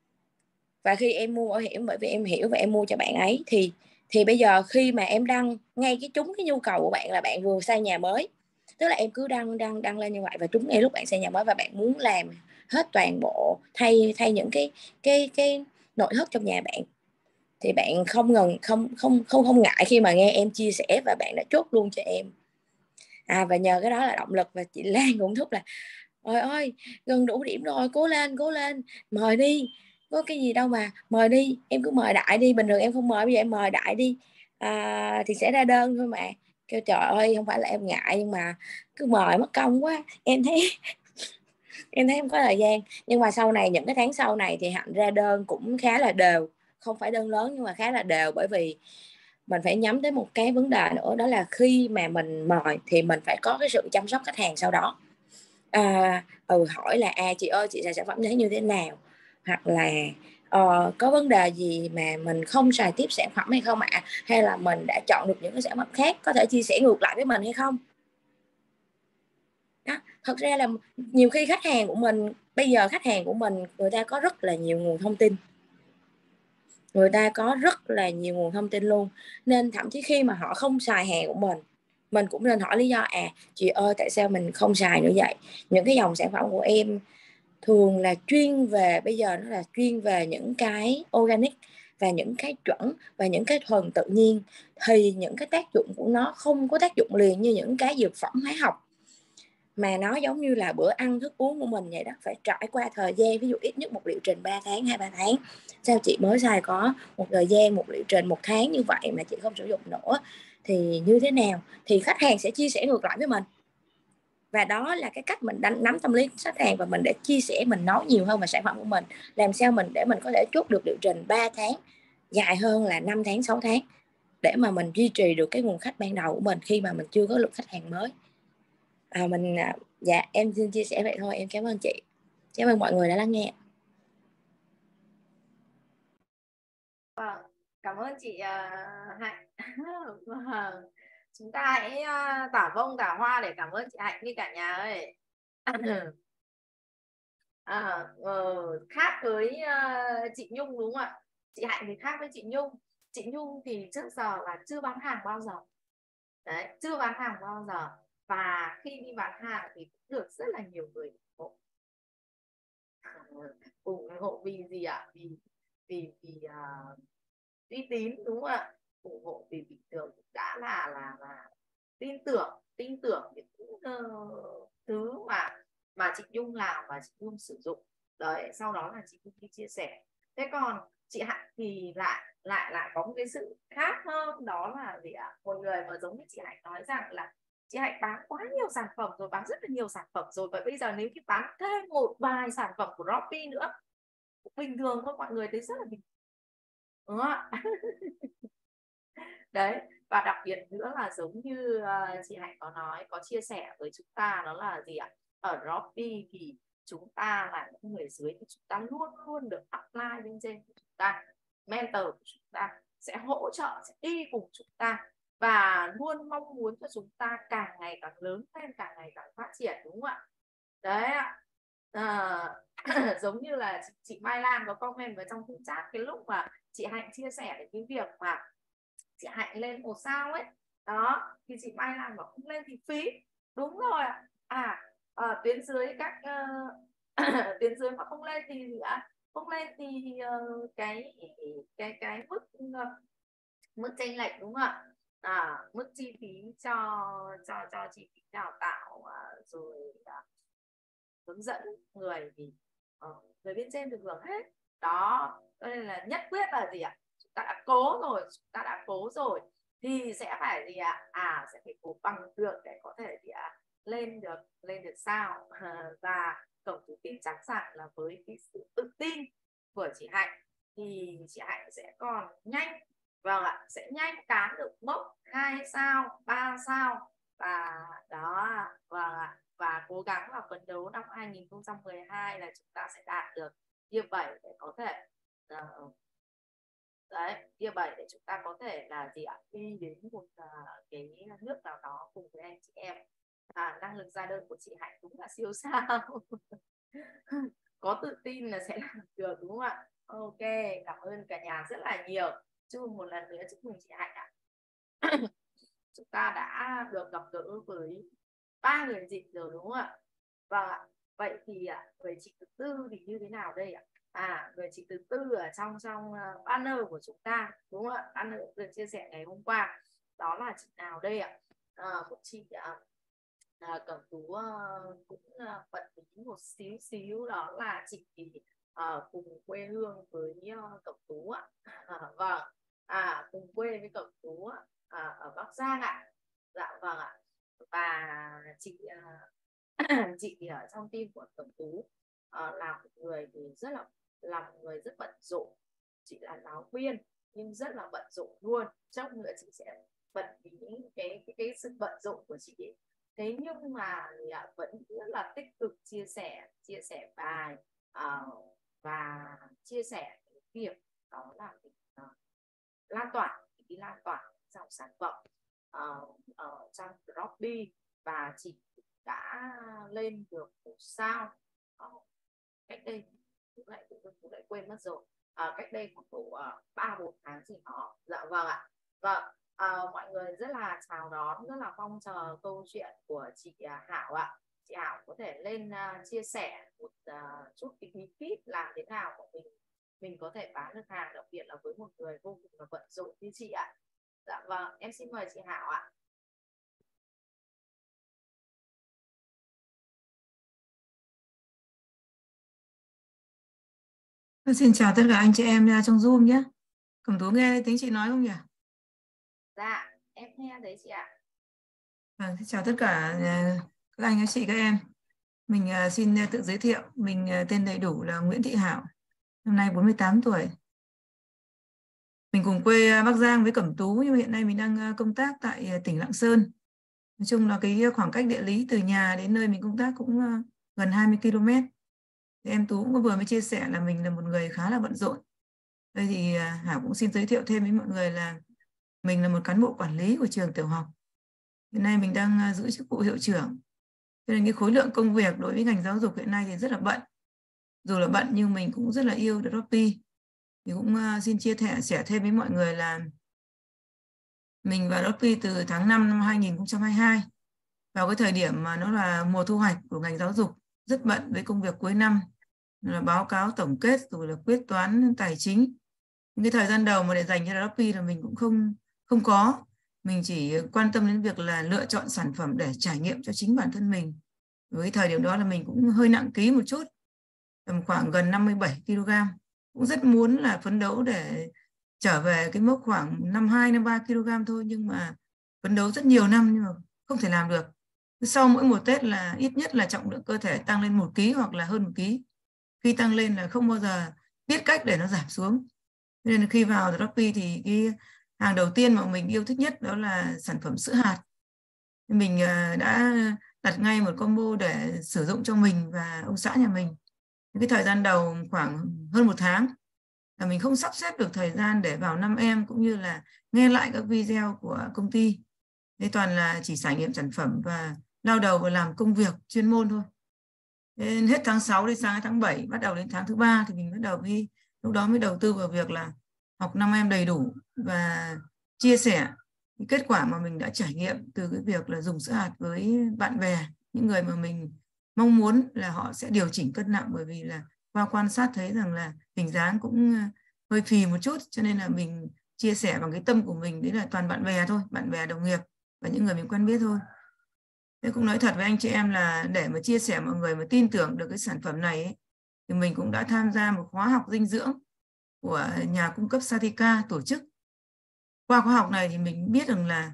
Và khi em mua bảo hiểm bởi vì em hiểu và em mua cho bạn ấy, thì thì bây giờ khi mà em đăng ngay cái trúng cái nhu cầu của bạn là bạn vừa xây nhà mới, tức là em cứ đăng đăng đăng lên như vậy và trúng ngay lúc bạn xây nhà mới và bạn muốn làm hết toàn bộ, thay thay những cái cái cái nội thất trong nhà bạn, thì bạn không ngần không không không không ngại khi mà nghe em chia sẻ và bạn đã chốt luôn cho em. À, và nhờ cái đó là động lực, và chị Lan cũng thúc là ôi ơi gần đủ điểm rồi, cố lên cố lên, mời đi, có cái gì đâu mà, mời đi, em cứ mời đại đi, bình thường em không mời, bây giờ em mời đại đi à, thì sẽ ra đơn thôi mà. Kêu trời ơi không phải là em ngại, nhưng mà cứ mời mất công quá, em thấy em thấy không có thời gian. Nhưng mà sau này, những cái tháng sau này thì Hạnh ra đơn cũng khá là đều, không phải đơn lớn nhưng mà khá là đều, bởi vì mình phải nhắm tới một cái vấn đề nữa, đó là khi mà mình mời thì mình phải có cái sự chăm sóc khách hàng sau đó. À, ừ, hỏi là à chị ơi chị xài sản phẩm đấy như thế nào, hoặc là uh, có vấn đề gì mà mình không xài tiếp sản phẩm hay không ạ, à? Hay là mình đã chọn được những cái sản phẩm khác có thể chia sẻ ngược lại với mình hay không đó. Thật ra là nhiều khi khách hàng của mình, bây giờ khách hàng của mình người ta có rất là nhiều nguồn thông tin, người ta có rất là nhiều nguồn thông tin luôn, nên thậm chí khi mà họ không xài hàng của mình, mình cũng nên hỏi lý do. À chị ơi tại sao mình không xài nữa vậy, những cái dòng sản phẩm của em thường là chuyên về, bây giờ nó là chuyên về những cái organic và những cái chuẩn và những cái thuần tự nhiên, thì những cái tác dụng của nó không có tác dụng liền như những cái dược phẩm hóa học. mà nó giống như là bữa ăn thức uống của mình vậy đó, phải trải qua thời gian, ví dụ ít nhất một liệu trình ba tháng hay ba tháng. Sao chị mới xài có một thời gian, một liệu trình một tháng như vậy mà chị không sử dụng nữa thì như thế nào? Thì khách hàng sẽ chia sẻ ngược lại với mình, và đó là cái cách mình đánh nắm tâm lý khách hàng, và mình để chia sẻ, mình nói nhiều hơn về sản phẩm của mình, làm sao mình để mình có thể chốt được liệu trình ba tháng, dài hơn là năm tháng, sáu tháng, để mà mình duy trì được cái nguồn khách ban đầu của mình khi mà mình chưa có lượng khách hàng mới. À, mình dạ em xin chia sẻ vậy thôi. Em cảm ơn chị, cảm ơn mọi người đã lắng nghe. Vâng, cảm ơn chị uh, Hạnh. Vâng, chúng ta hãy uh, tả bông tả hoa để cảm ơn chị Hạnh đi cả nhà ơi. À, uh, khác với uh, chị Nhung đúng không ạ? Chị Hạnh thì khác với chị Nhung. Chị Nhung thì trước giờ là chưa bán hàng bao giờ. Đấy, chưa bán hàng bao giờ. Và khi đi bán hàng thì cũng được rất là nhiều người ủng hộ. ủng hộ vì gì ạ? Vì vì vì uh, uy tín đúng không ạ? Ủng hộ vì bình thường đã là là là tin tưởng tin tưởng những uh, thứ mà mà chị Nhung làm và chị Nhung sử dụng. Đấy, sau đó là chị Nhung đi chia sẻ. Thế còn chị Hạnh thì lại lại lại có một cái sự khác hơn, đó là gì ạ? Một người mà giống như chị Hạnh nói rằng là chị Hạnh bán quá nhiều sản phẩm rồi, bán rất là nhiều sản phẩm rồi, và bây giờ nếu như bán thêm một vài sản phẩm của Shopee nữa bình thường thôi, mọi người thấy rất là bình thường, đúng không ạ? Đấy, và đặc biệt nữa là giống như uh, chị Hạnh có nói, có chia sẻ với chúng ta, đó là gì ạ? Ở Shopee thì chúng ta là những người dưới thì chúng ta luôn luôn được upline bên trên của chúng ta, mentor của chúng ta sẽ hỗ trợ, sẽ đi cùng chúng ta và luôn mong muốn cho chúng ta càng ngày càng lớn lên, càng ngày càng phát triển, đúng không ạ? Đấy ạ. À, giống như là chị, chị Mai Lan có comment vào trong khung chat cái lúc mà chị Hạnh chia sẻ về cái việc mà chị Hạnh lên một sao ấy, đó thì chị Mai Lan bảo không lên thì phí. Đúng rồi ạ. À, à tuyến dưới các uh, tuyến dưới mà không lên thì gì ạ? Không lên thì uh, cái cái cái mức uh, mức chênh lệch đúng không ạ? À, mức chi phí cho cho cho chi phí đào tạo uh, rồi uh, hướng dẫn người thì uh, người bên trên được hưởng hết. Đó, nên là nhất quyết là gì ạ? Chúng ta đã cố rồi, chúng ta đã cố rồi thì sẽ phải gì ạ? À, sẽ phải cố bằng được để có thể gì ạ? Lên được, lên được sao? Và Cẩm Tú tin chắc rằng là với cái sự tự tin của chị Hạnh thì chị Hạnh sẽ còn nhanh, vâng ạ, sẽ nhanh cán được mốc hai sao, ba sao, và đó, vâng ạ, và cố gắng là phấn đấu năm hai nghìn không trăm mười hai là chúng ta sẽ đạt được tier bảy để có thể uh, đấy, tier bảy để chúng ta có thể là gì ạ? Đi đến một uh, cái nước nào đó cùng với anh chị em. À, năng lực ra đơn của chị Hạnh đúng là siêu sao. Có tự tin là sẽ làm được đúng không ạ? Ok, cảm ơn cả nhà rất là nhiều. Chúc một lần nữa chúc mừng chị Hạnh ạ. Chúng ta đã được gặp gỡ với ba người chị rồi đúng không ạ? Vâng ạ. Vậy thì người chị thứ tư thì như thế nào đây ạ? À, người chị thứ tư ở trong trong banner của chúng ta đúng không ạ? Banner được chia sẻ ngày hôm qua, đó là chị nào đây ạ? À, một chị ạ. À, Cẩm Tú uh, cũng uh, bận ý một xíu xíu, đó là chị uh, cùng quê hương với uh, Cẩm Tú ạ. À, vâng, à cùng quê với Cẩm Tú ạ. À, ở Bắc Giang ạ. Dạ vâng ạ. Và chị uh, chị thì ở trong team của Cẩm Tú uh, là một người thì rất là là một người rất bận rộn. Chị là giáo viên nhưng rất là bận rộn luôn. Trong nữa chị sẽ bận vì những cái cái, cái sự bận rộn của chị ấy. Thế nhưng mà à, vẫn rất là tích cực chia sẻ chia sẻ bài uh, và chia sẻ cái việc đó là việc uh, lan tỏa cái lan tỏa dòng sản phẩm uh, ở trong Shopee, và chị đã lên được một sao uh, cách đây cũng lại cũng lại quên mất rồi, uh, cách đây khoảng độ ba bốn tháng gì đó. Dạ vâng ạ. Vâng. À, mọi người rất là chào đón, rất là mong chờ câu chuyện của chị uh, Hảo ạ. Chị Hảo có thể lên uh, chia sẻ một uh, chút cái bí kíp làm thế nào của mình mình có thể bán được hàng, đặc biệt là với một người vô cùng là bận rộn như chị ạ. Dạ vâng, em xin mời chị Hảo ạ. Xin chào tất cả anh chị em trong Zoom nhé. Cẩm Tú nghe tiếng chị nói không nhỉ? Dạ, em nghe đấy chị ạ. Vâng, xin chào tất cả các anh, các chị, các em. Mình xin tự giới thiệu. Mình tên đầy đủ là Nguyễn Thị Hảo, năm nay bốn mươi tám tuổi. Mình cùng quê Bắc Giang với Cẩm Tú, nhưng hiện nay mình đang công tác tại tỉnh Lạng Sơn. Nói chung là cái khoảng cách địa lý từ nhà đến nơi mình công tác cũng gần hai mươi ki lô mét. Thì em Tú cũng vừa mới chia sẻ là mình là một người khá là bận rộn. Đây thì Hảo cũng xin giới thiệu thêm với mọi người là mình là một cán bộ quản lý của trường tiểu học. Hiện nay mình đang giữ chức vụ hiệu trưởng. Cho nên cái khối lượng công việc đối với ngành giáo dục hiện nay thì rất là bận. Dù là bận nhưng mình cũng rất là yêu Droppy. Thì cũng xin chia sẻ thêm với mọi người là mình vào Droppy từ tháng năm năm hai nghìn không trăm hai mươi hai. Vào cái thời điểm mà nó là mùa thu hoạch của ngành giáo dục, rất bận với công việc cuối năm, là báo cáo tổng kết rồi là quyết toán tài chính. Những cái thời gian đầu mà để dành cho Droppy là mình cũng không không có. Mình chỉ quan tâm đến việc là lựa chọn sản phẩm để trải nghiệm cho chính bản thân mình. Với thời điểm đó là mình cũng hơi nặng ký một chút, tầm khoảng gần năm mươi bảy ki lô gam. Cũng rất muốn là phấn đấu để trở về cái mốc khoảng năm mươi hai, năm mươi ba ki lô gam thôi, nhưng mà phấn đấu rất nhiều năm nhưng mà không thể làm được. Sau mỗi một Tết là ít nhất là trọng lượng cơ thể tăng lên một ký hoặc là hơn một ký. Khi tăng lên là không bao giờ biết cách để nó giảm xuống. Nên là khi vào Droppy thì cái hàng đầu tiên mà mình yêu thích nhất đó là sản phẩm sữa hạt. Mình đã đặt ngay một combo để sử dụng cho mình và ông xã nhà mình. Cái thời gian đầu khoảng hơn một tháng là mình không sắp xếp được thời gian để vào năm em cũng như là nghe lại các video của công ty. Thế toàn là chỉ trải nghiệm sản phẩm và lao đầu vào làm công việc chuyên môn thôi. Đến hết tháng sáu đến sang tháng bảy, bắt đầu đến tháng thứ ba thì mình bắt đầu đi, lúc đó mới đầu tư vào việc là học năm em đầy đủ và chia sẻ cái kết quả mà mình đã trải nghiệm từ cái việc là dùng sữa hạt với bạn bè, những người mà mình mong muốn là họ sẽ điều chỉnh cân nặng, bởi vì là qua quan sát thấy rằng là hình dáng cũng hơi phì một chút, cho nên là mình chia sẻ bằng cái tâm của mình, đấy là toàn bạn bè thôi, bạn bè đồng nghiệp và những người mình quen biết thôi. Thế cũng nói thật với anh chị em là để mà chia sẻ mọi người mà tin tưởng được cái sản phẩm này ấy, thì mình cũng đã tham gia một khóa học dinh dưỡng của nhà cung cấp Satica tổ chức. Qua khóa học này thì mình biết rằng là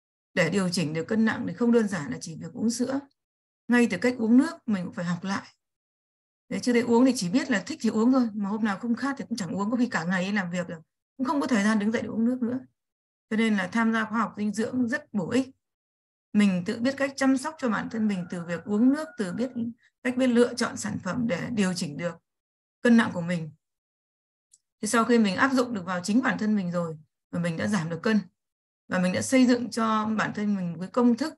để điều chỉnh được cân nặng thì không đơn giản là chỉ việc uống sữa. Ngay từ cách uống nước mình cũng phải học lại. Đấy, trước đây uống thì chỉ biết là thích thì uống thôi, mà hôm nào không khát thì cũng chẳng uống, có khi cả ngày làm việc được, cũng không có thời gian đứng dậy để uống nước nữa. Cho nên là tham gia khóa học dinh dưỡng rất bổ ích. Mình tự biết cách chăm sóc cho bản thân mình, từ việc uống nước, từ biết cách biết lựa chọn sản phẩm để điều chỉnh được cân nặng của mình. Thì sau khi mình áp dụng được vào chính bản thân mình rồi, và mình đã giảm được cân, và mình đã xây dựng cho bản thân mình cái công thức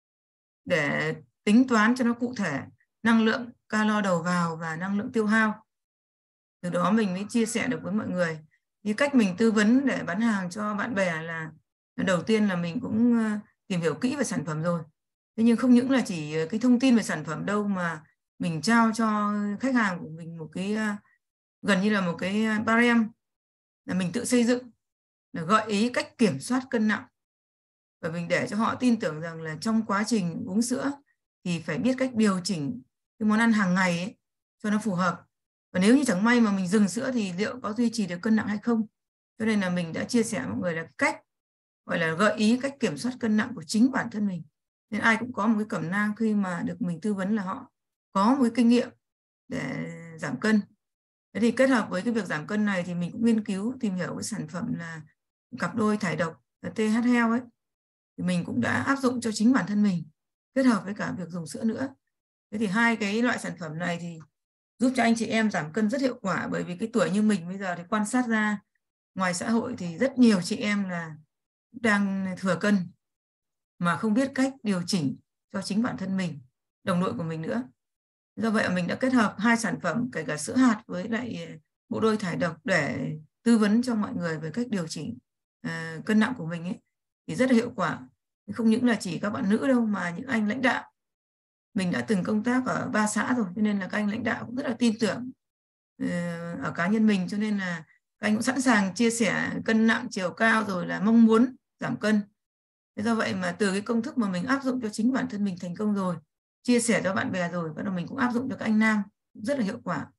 để tính toán cho nó cụ thể năng lượng calo đầu vào và năng lượng tiêu hao. Từ đó mình mới chia sẻ được với mọi người. Thì cách mình tư vấn để bán hàng cho bạn bè là đầu tiên là mình cũng tìm hiểu kỹ về sản phẩm rồi. Thế nhưng không những là chỉ cái thông tin về sản phẩm đâu, mà mình trao cho khách hàng của mình một cái gần như là một cái barem là mình tự xây dựng, là gợi ý cách kiểm soát cân nặng. Và mình để cho họ tin tưởng rằng là trong quá trình uống sữa thì phải biết cách điều chỉnh cái món ăn hàng ngày ấy, cho nó phù hợp. Và nếu như chẳng may mà mình dừng sữa thì liệu có duy trì được cân nặng hay không. Cho nên là mình đã chia sẻ với mọi người là cách gọi là gợi ý cách kiểm soát cân nặng của chính bản thân mình. Nên ai cũng có một cái cẩm nang khi mà được mình tư vấn là họ có một cái kinh nghiệm để giảm cân. Thế thì kết hợp với cái việc giảm cân này thì mình cũng nghiên cứu tìm hiểu cái sản phẩm là cặp đôi thải độc là tê hát Health ấy. Thì mình cũng đã áp dụng cho chính bản thân mình, kết hợp với cả việc dùng sữa nữa. Thế thì hai cái loại sản phẩm này thì giúp cho anh chị em giảm cân rất hiệu quả, bởi vì cái tuổi như mình bây giờ thì quan sát ra ngoài xã hội thì rất nhiều chị em là đang thừa cân mà không biết cách điều chỉnh cho chính bản thân mình, đồng đội của mình nữa. Do vậy mình đã kết hợp hai sản phẩm, kể cả sữa hạt với lại bộ đôi thải độc, để tư vấn cho mọi người về cách điều chỉnh uh, cân nặng của mình ấy, thì rất là hiệu quả. Không những là chỉ các bạn nữ đâu, mà những anh lãnh đạo, mình đã từng công tác ở ba xã rồi, cho nên là các anh lãnh đạo cũng rất là tin tưởng uh, ở cá nhân mình, cho nên là các anh cũng sẵn sàng chia sẻ cân nặng, chiều cao, rồi là mong muốn giảm cân. Thế do vậy mà từ cái công thức mà mình áp dụng cho chính bản thân mình thành công rồi, chia sẻ cho bạn bè rồi, bắt đầu mình cũng áp dụng cho các anh nam rất là hiệu quả.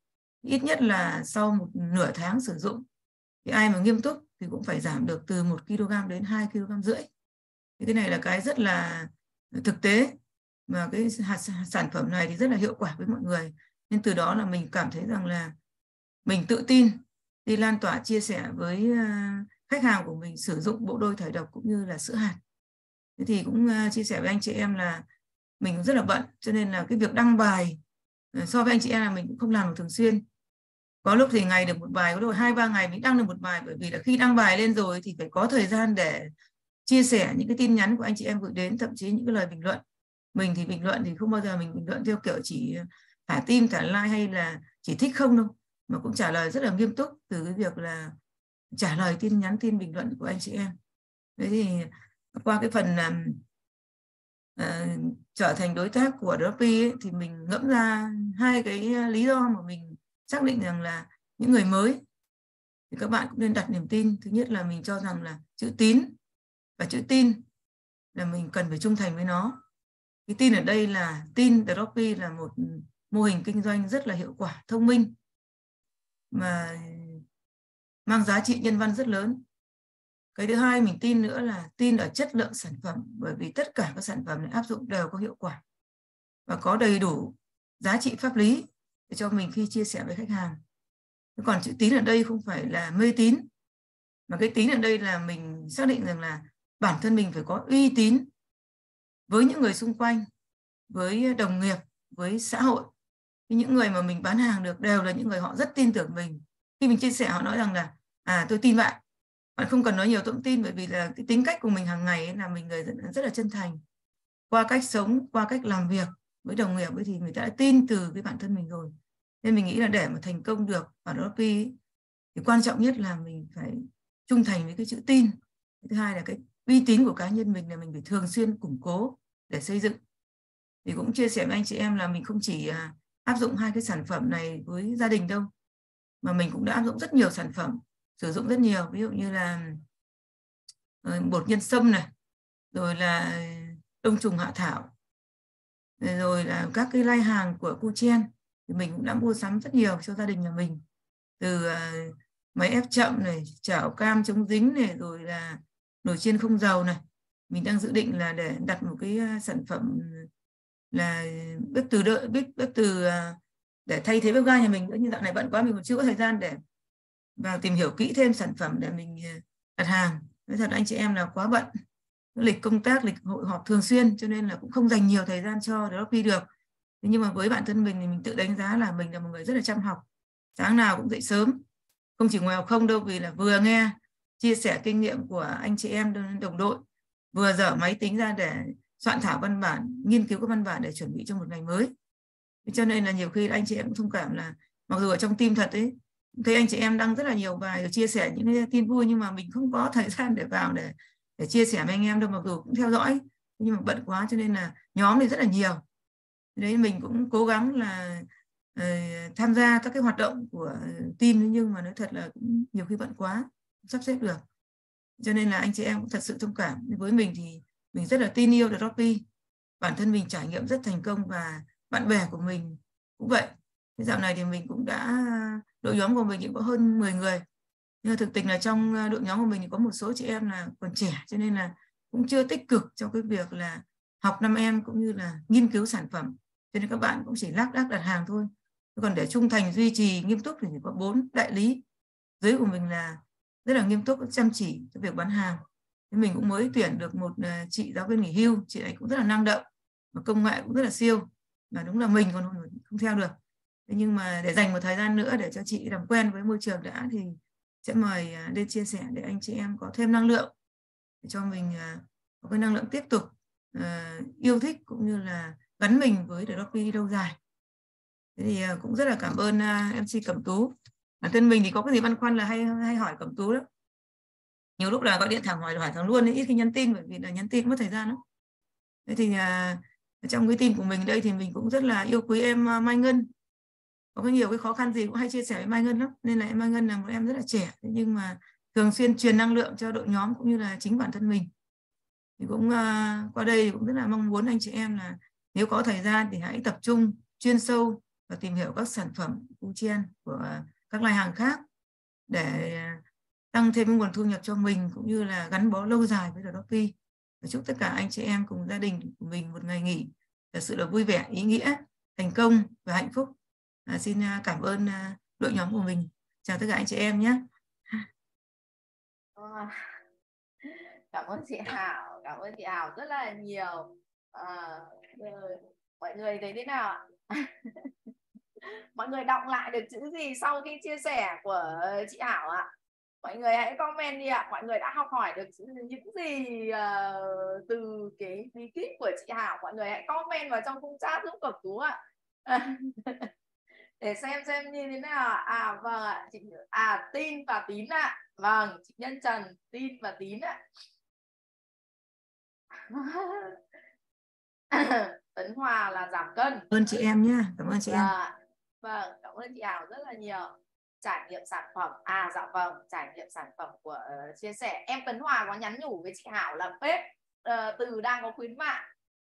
ít nhất là sau một nửa tháng sử dụng thì ai mà nghiêm túc thì cũng phải giảm được từ một ki lô gam đến hai ki lô gam rưỡi. Thì cái này là cái rất là thực tế, mà cái hạt sản phẩm này thì rất là hiệu quả với mọi người. Nên từ đó là mình cảm thấy rằng là mình tự tin đi lan tỏa chia sẻ với khách hàng của mình sử dụng bộ đôi thải độc cũng như là sữa hạt. Thế thì cũng chia sẻ với anh chị em là mình cũng rất là bận, cho nên là cái việc đăng bài so với anh chị em là mình cũng không làm được thường xuyên. Có lúc thì ngày được một bài, có lúc hai ba ngày mình đăng được một bài, bởi vì là khi đăng bài lên rồi thì phải có thời gian để chia sẻ những cái tin nhắn của anh chị em gửi đến, thậm chí những cái lời bình luận. Mình thì bình luận thì không bao giờ mình bình luận theo kiểu chỉ thả tim, thả like hay là chỉ thích không đâu, mà cũng trả lời rất là nghiêm túc từ cái việc là trả lời tin nhắn, tin bình luận của anh chị em. Đấy thì qua cái phần uh, trở thành đối tác của Droppy thì mình ngẫm ra hai cái lý do mà mình xác định rằng là những người mới thì các bạn cũng nên đặt niềm tin. Thứ nhất là mình cho rằng là chữ tín và chữ tin là mình cần phải trung thành với nó. Cái tin ở đây là tin Droppy là một mô hình kinh doanh rất là hiệu quả, thông minh mà mang giá trị nhân văn rất lớn. Cái thứ hai mình tin nữa là tin ở chất lượng sản phẩm, bởi vì tất cả các sản phẩm này áp dụng đều có hiệu quả và có đầy đủ giá trị pháp lý để cho mình khi chia sẻ với khách hàng. Còn chữ tín ở đây không phải là mê tín, mà cái tín ở đây là mình xác định rằng là bản thân mình phải có uy tín với những người xung quanh, với đồng nghiệp, với xã hội. Những người mà mình bán hàng được đều là những người họ rất tin tưởng mình. Khi mình chia sẻ họ nói rằng là à tôi tin bạn, bạn không cần nói nhiều tôi cũng tin, bởi vì là cái tính cách của mình hàng ngày ấy là mình người rất, rất là chân thành. Qua cách sống, qua cách làm việc với đồng nghiệp ấy thì người ta đã tin từ cái bản thân mình rồi. Nên mình nghĩ là để mà thành công được ở Droppy thì quan trọng nhất là mình phải trung thành với cái chữ tin. Thứ hai là cái uy tín của cá nhân mình là mình phải thường xuyên củng cố để xây dựng. Thì cũng chia sẻ với anh chị em là mình không chỉ áp dụng hai cái sản phẩm này với gia đình đâu, mà mình cũng đã áp dụng rất nhiều sản phẩm, sử dụng rất nhiều, ví dụ như là bột nhân sâm này, rồi là đông trùng hạ thảo, rồi là các cái lai hàng của Cu Chen thì mình cũng đã mua sắm rất nhiều cho gia đình nhà mình, từ uh, máy ép chậm này, chảo cam chống dính này, rồi là nồi chiên không dầu này. Mình đang dự định là để đặt một cái uh, sản phẩm là bếp từ đợi bếp bếp từ uh, để thay thế bếp ga nhà mình nữa, nhưng dạo này bận quá mình còn chưa có thời gian để vào tìm hiểu kỹ thêm sản phẩm để mình uh, đặt hàng. Nói thật anh chị em là quá bận, lịch công tác, lịch hội họp thường xuyên, cho nên là cũng không dành nhiều thời gian cho Droppy được. Thế nhưng mà với bản thân mình thì mình tự đánh giá là mình là một người rất là chăm học, sáng nào cũng dậy sớm, không chỉ ngồi học không đâu, vì là vừa nghe chia sẻ kinh nghiệm của anh chị em đồng đội, vừa dở máy tính ra để soạn thảo văn bản, nghiên cứu các văn bản để chuẩn bị cho một ngày mới. Cho nên là nhiều khi anh chị em cũng thông cảm là mặc dù ở trong team thật ấy, thấy anh chị em đăng rất là nhiều bài rồi chia sẻ những cái tin vui, nhưng mà mình không có thời gian để vào để để chia sẻ với anh em đâu, mặc dù cũng theo dõi nhưng mà bận quá, cho nên là nhóm thì rất là nhiều. Đấy mình cũng cố gắng là uh, tham gia các cái hoạt động của team, nhưng mà nói thật là cũng nhiều khi bận quá không sắp xếp được. Cho nên là anh chị em cũng thật sự thông cảm. Với mình thì mình rất là tin yêu Droppy, bản thân mình trải nghiệm rất thành công và bạn bè của mình cũng vậy. Thế dạo này thì mình cũng đã, đội nhóm của mình cũng có hơn mười người, nhưng thực tình là trong đội nhóm của mình thì có một số chị em là còn trẻ, cho nên là cũng chưa tích cực trong cái việc là học năm em cũng như là nghiên cứu sản phẩm, cho nên các bạn cũng chỉ lác đác đặt hàng thôi. Còn để trung thành duy trì nghiêm túc thì chỉ có bốn đại lý dưới của mình là rất là nghiêm túc, chăm chỉ cho việc bán hàng. Thế mình cũng mới tuyển được một chị giáo viên nghỉ hưu, chị ấy cũng rất là năng động và công nghệ cũng rất là siêu, mà đúng là mình còn không theo được. Thế nhưng mà để dành một thời gian nữa để cho chị làm quen với môi trường đã thì sẽ mời lên chia sẻ để anh chị em có thêm năng lượng, để cho mình có cái năng lượng tiếp tục uh, yêu thích cũng như là gắn mình với Droppy lâu dài. Thế thì uh, cũng rất là cảm ơn uh, em xê Cẩm Tú. Bản thân mình thì có cái gì băn khoăn là hay hay hỏi Cẩm Tú đó. Nhiều lúc là gọi điện thẳng hỏi hỏi thẳng luôn, ít khi nhắn tin, bởi vì là nhắn tin mất thời gian đó. Thế thì uh, trong cái team của mình đây thì mình cũng rất là yêu quý em uh, Mai Ngân. Có nhiều cái khó khăn gì cũng hay chia sẻ với Mai Ngân lắm, nên là em Mai Ngân là một em rất là trẻ, nhưng mà thường xuyên truyền năng lượng cho đội nhóm cũng như là chính bản thân mình. Thì cũng uh, qua đây cũng rất là mong muốn anh chị em là nếu có thời gian thì hãy tập trung chuyên sâu và tìm hiểu các sản phẩm Fujian của các loại hàng khác để tăng thêm nguồn thu nhập cho mình cũng như là gắn bó lâu dài với The Coffee. Và chúc tất cả anh chị em cùng gia đình của mình một ngày nghỉ thật sự là vui vẻ, ý nghĩa, thành công và hạnh phúc. À, xin cảm ơn đội nhóm của mình. Chào tất cả anh chị em nhé. Cảm ơn chị Hảo, cảm ơn chị Hảo rất là nhiều. À, mọi người thấy thế nào ạ? Mọi người đọc lại được chữ gì sau khi chia sẻ của chị Hảo ạ? Mọi người hãy comment đi ạ. Mọi người đã học hỏi được những gì uh, từ cái bí kíp của chị Hảo. Mọi người hãy comment vào trong khung chat giúp Cẩm Tú ạ. Để xem xem như thế nào. À vâng ạ, chị à Tin và Tín ạ. Vâng, chị Nhân Trần, Tin và Tín ạ. Tấn Hòa là giảm cân. Cảm ơn chị em nhé. Cảm ơn chị em. À, vâng, cảm ơn chị Hảo rất là nhiều. Trải nghiệm sản phẩm. À dạ vâng, trải nghiệm sản phẩm của uh, chia sẻ. Em Tấn Hòa có nhắn nhủ với chị Hảo là bếp uh, từ đang có khuyến mại.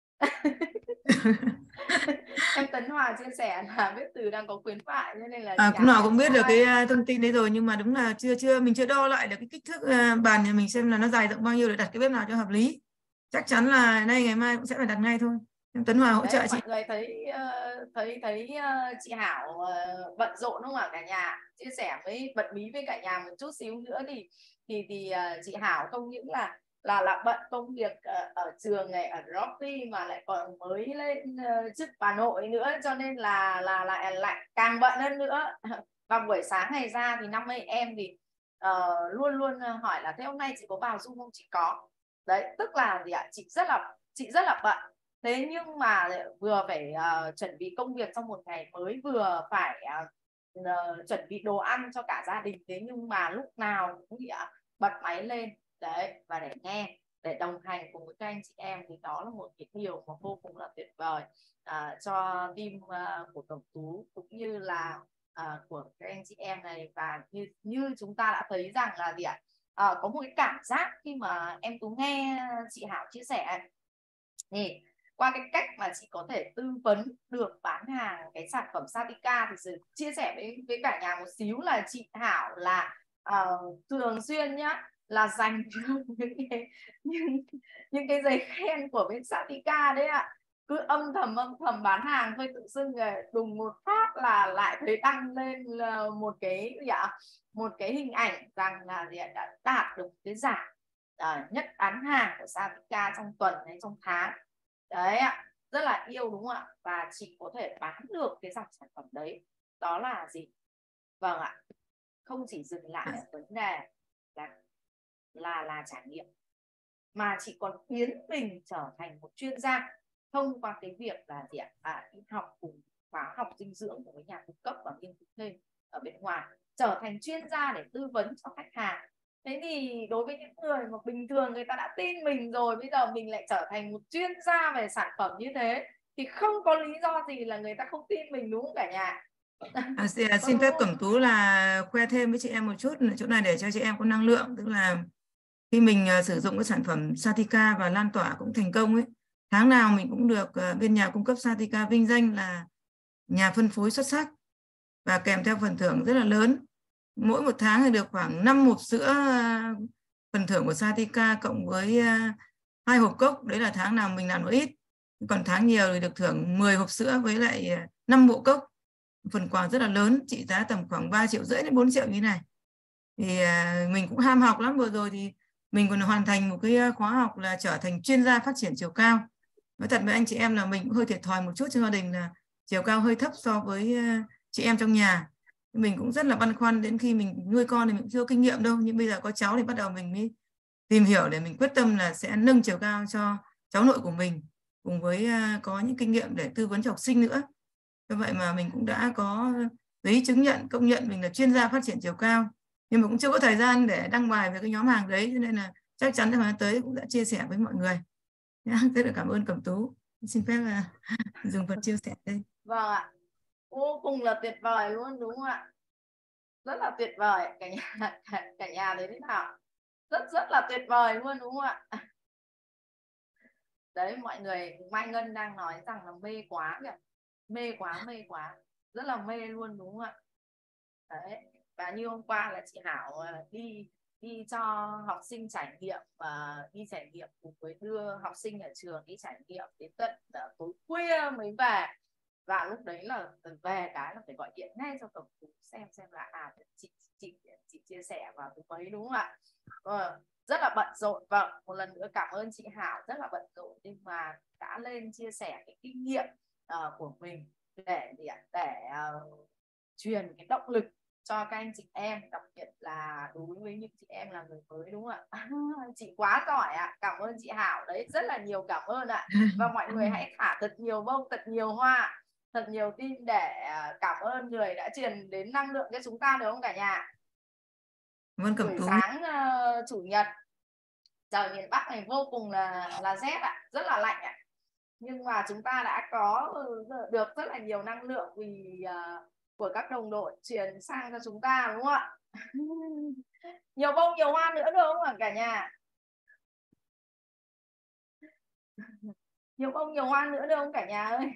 Em Tấn Hòa chia sẻ là bếp từ đang có khuyến mại nên là à, cũng nào cũng biết được cái thông tin đấy rồi, nhưng mà đúng là chưa chưa mình chưa đo lại được cái kích thước uh, bàn nhà mình xem là nó dài rộng bao nhiêu để đặt cái bếp nào cho hợp lý. Chắc chắn là nay ngày mai cũng sẽ phải đặt ngay thôi. Em Tấn Hòa hỗ trợ đấy, chị. Mọi người thấy uh, thấy thấy uh, chị Hảo uh, bận rộn đúng không ạ cả nhà? Chia sẻ với bật mí với cả nhà một chút xíu nữa thì thì thì uh, chị Hảo không những là là là bận công việc uh, ở trường này, ở Rocky mà lại còn mới lên uh, chức bà nội nữa, cho nên là là lại lại càng bận hơn nữa. Và buổi sáng ngày ra thì năm ấy em thì uh, luôn luôn hỏi là thế hôm nay chị có vào Zoom không? Chị có. Đấy, tức là gì ạ? Chị rất là chị rất là bận. Thế nhưng mà vừa phải uh, chuẩn bị công việc trong một ngày mới, vừa phải uh, uh, chuẩn bị đồ ăn cho cả gia đình. Thế nhưng mà lúc nào cũng uh, bật máy lên đấy và để nghe, để đồng hành cùng với các anh chị em, thì đó là một cái điều mà vô cùng là tuyệt vời uh, cho team uh, của Cẩm Tú cũng như là uh, của các anh chị em này. Và như như chúng ta đã thấy rằng là gì ạ? Uh, có một cái cảm giác khi mà em Tú nghe chị Hảo chia sẻ thì qua cái cách mà chị có thể tư vấn được bán hàng cái sản phẩm Satica, thì sự chia sẻ với với cả nhà một xíu là chị Hảo là uh, thường xuyên nhá là dành những cái những, những cái giấy khen của bên Satica đấy ạ. Cứ âm thầm âm thầm bán hàng thôi, tự dưng đùng một phát là lại thấy đăng lên một cái gì ạ, một cái hình ảnh rằng là gì ạ, đã đạt được cái giải uh, nhất bán hàng của Satica trong tuần hay trong tháng. Đấy ạ, rất là yêu đúng không ạ? Và chị có thể bán được cái dòng sản phẩm đấy. Đó là gì? Vâng ạ, không chỉ dừng lại ở vấn đề là là là trải nghiệm, mà chị còn biến mình trở thành một chuyên gia thông qua cái việc là gì ạ? À, đi học cùng khóa học dinh dưỡng của nhà cung cấp và nghiên cứu thêm ở bên ngoài, trở thành chuyên gia để tư vấn cho khách hàng. Thế thì đối với những người mà bình thường người ta đã tin mình rồi, bây giờ mình lại trở thành một chuyên gia về sản phẩm như thế thì không có lý do gì là người ta không tin mình, đúng không cả nhà? À, xin phép Cẩm Tú là khoe thêm với chị em một chút chỗ này để cho chị em có năng lượng. Tức là khi mình uh, sử dụng cái sản phẩm Satica và lan tỏa cũng thành công ấy, tháng nào mình cũng được uh, bên nhà cung cấp Satica vinh danh là nhà phân phối xuất sắc và kèm theo phần thưởng rất là lớn. Mỗi một tháng thì được khoảng năm hộp sữa uh, phần thưởng của Satica cộng với uh, hai hộp cốc, đấy là tháng nào mình làm nó ít. Còn tháng nhiều thì được thưởng mười hộp sữa với lại uh, năm bộ cốc. Phần quà rất là lớn, trị giá tầm khoảng ba triệu rưỡi đến bốn triệu như thế này. Thì uh, mình cũng ham học lắm. Vừa rồi thì mình còn hoàn thành một cái khóa học là trở thành chuyên gia phát triển chiều cao. Nói thật với anh chị em là mình cũng hơi thiệt thòi một chút trong gia đình, là chiều cao hơi thấp so với uh, chị em trong nhà. Mình cũng rất là băn khoăn, đến khi mình nuôi con thì mình cũng chưa kinh nghiệm đâu, nhưng bây giờ có cháu thì bắt đầu mình mới tìm hiểu để mình quyết tâm là sẽ nâng chiều cao cho cháu nội của mình, cùng với uh, có những kinh nghiệm để tư vấn cho học sinh nữa. Như vậy mà mình cũng đã có giấy chứng nhận công nhận mình là chuyên gia phát triển chiều cao, nhưng mà cũng chưa có thời gian để đăng bài về cái nhóm hàng đấy, cho nên là chắc chắn là tới cũng đã chia sẻ với mọi người. Rất là cảm ơn Cẩm Tú. Xin phép là dùng phần chia sẻ đây. Vâng ạ, vô cùng là tuyệt vời luôn đúng không ạ? Rất là tuyệt vời cả nhà, cả, cả nhà đấy thế nào? Rất rất là tuyệt vời luôn đúng không ạ? Đấy, mọi người, Mai Ngân đang nói rằng là mê quá kìa, mê quá mê quá. rất là mê luôn đúng không ạ? Đấy. Và như hôm qua là chị Hảo đi đi cho học sinh trải nghiệm và uh, đi trải nghiệm cùng với đưa học sinh ở trường đi trải nghiệm đến tận uh, tối khuya mới về. Và lúc đấy là về cái là phải gọi điện ngay cho tổng cục xem xem là à chị chị chị chia sẻ vào thứ mấy đúng không ạ? Ờ, rất là bận rộn. Vâng, một lần nữa cảm ơn chị Hảo, rất là bận rộn nhưng mà đã lên chia sẻ cái kinh nghiệm uh, của mình để để, để uh, truyền cái động lực cho các anh chị em, đặc biệt là đối với những chị em là người mới đúng không ạ? Chị quá giỏi ạ, à. Cảm ơn chị Hảo đấy, rất là nhiều cảm ơn ạ. À. Và mọi người hãy thả thật nhiều bông, thật nhiều hoa, thật nhiều tin để cảm ơn người đã truyền đến năng lượng cho chúng ta được không cả nhà? Buổi sáng uh, chủ nhật trời miền Bắc này vô cùng là là rét ạ, à, rất là lạnh ạ. À. Nhưng mà chúng ta đã có được rất là nhiều năng lượng vì uh, của các đồng đội truyền sang cho chúng ta đúng không ạ? Nhiều bông nhiều hoa nữa được không ạ cả nhà? Nhiều bông nhiều hoa nữa được không cả nhà ơi?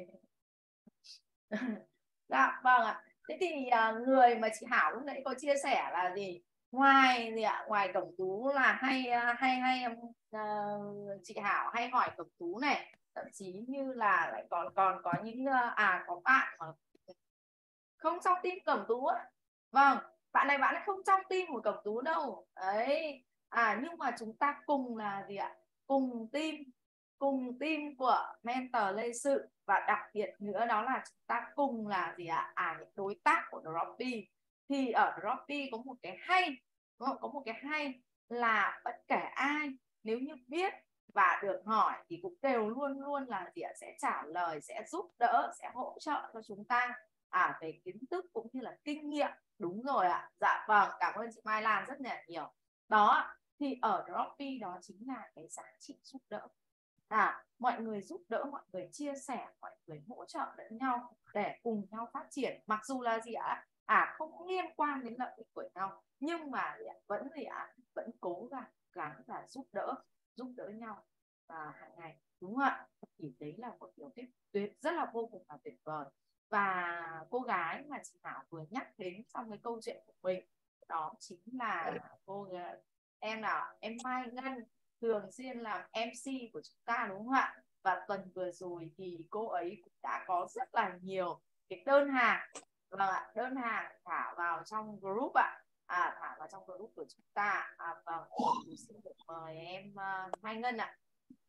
Dạ vâng ạ. Thế thì uh, người mà chị Hảo lúc nãy có chia sẻ là gì? Ngoài gì ạ? Ngoài Cẩm Tú là hay hay hay uh, chị Hảo hay hỏi Cẩm Tú này, thậm chí như là lại còn còn có những uh, à có bạn mà không trong team Cẩm Tú á. Vâng, bạn này bạn ấy không trong team của Cẩm Tú đâu. Đấy. À nhưng mà chúng ta cùng là gì ạ? Cùng team, cùng team của mentor Lê Sự, và đặc biệt nữa đó là chúng ta cùng là gì ạ? À những đối tác của Droppy. Thì ở Droppy có một cái hay, đúng không? Có một cái hay là bất kể ai nếu như biết và được hỏi thì cũng đều luôn luôn là gì ạ? Sẽ trả lời, sẽ giúp đỡ, sẽ hỗ trợ cho chúng ta à về kiến thức cũng như là kinh nghiệm. Đúng rồi ạ. À. Dạ vâng, cảm ơn chị Mai Lan rất là nhiều. Đó, thì ở Droppy đó chính là cái giá trị giúp đỡ. À, mọi người giúp đỡ, mọi người chia sẻ, mọi người hỗ trợ lẫn nhau để cùng nhau phát triển. Mặc dù là gì ạ? À, không liên quan đến lợi ích của nhau, nhưng mà vẫn gì ạ? Vẫn cố gắng gắng và giúp đỡ, giúp đỡ nhau và hàng ngày, đúng không ạ? Thì đấy là một điều tuyệt rất là vô cùng là tuyệt vời. Và cô gái mà chị Thảo vừa nhắc đến trong cái câu chuyện của mình đó chính là cô em nào em Mai Ngân, thường xuyên làm em xê của chúng ta đúng không ạ? Và tuần vừa rồi thì cô ấy cũng đã có rất là nhiều cái đơn hàng, vâng ạ, đơn hàng thả vào trong group ạ. À, thả vào trong group của chúng ta. À, vâng, xin được mời em uh, Mai Ngân ạ.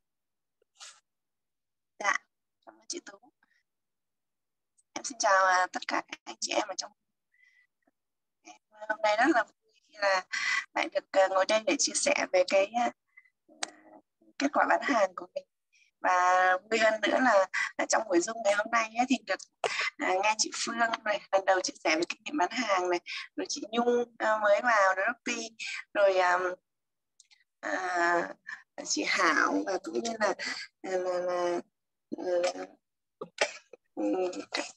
Dạ, cảm ơn chị Tú. Em xin chào uh, tất cả các anh chị em ở trong. Em hôm nay rất là vui khi là lại được uh, ngồi đây để chia sẻ về cái uh, kết quả bán hàng của mình. Và vui hơn nữa là, là trong buổi Zoom ngày hôm nay ấy, thì được uh, nghe chị Phương này lần đầu chia sẻ về kinh nghiệm bán hàng này, rồi chị Nhung uh, mới vào Droppy, rồi um, uh, chị Hảo và cũng như là là, là, là uh,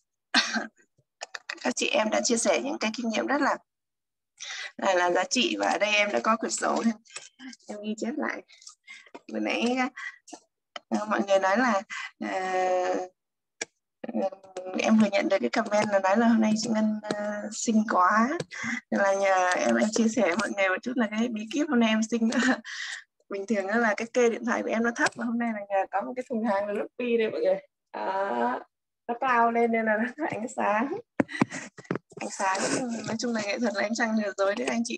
các chị em đã chia sẻ những cái kinh nghiệm rất là là, là giá trị. Và ở đây em đã có quyển sổ em, em ghi chép lại. Vừa nãy uh, mọi người nói là uh, uh, em vừa nhận được cái comment là nói là hôm nay chị Ngân uh, xinh quá, là nhờ em em chia sẻ mọi người một chút là cái bí kíp hôm nay em xinh nữa. Bình thường đó là cái kê điện thoại của em nó thấp, và hôm nay là nhờ có một cái thùng hàng là Droppy đây mọi người. Đó, nó cao lên nên là nó có ánh sáng. Ánh sáng nói chung là nghệ thuật là ánh trăng lừa dối đấy anh chị.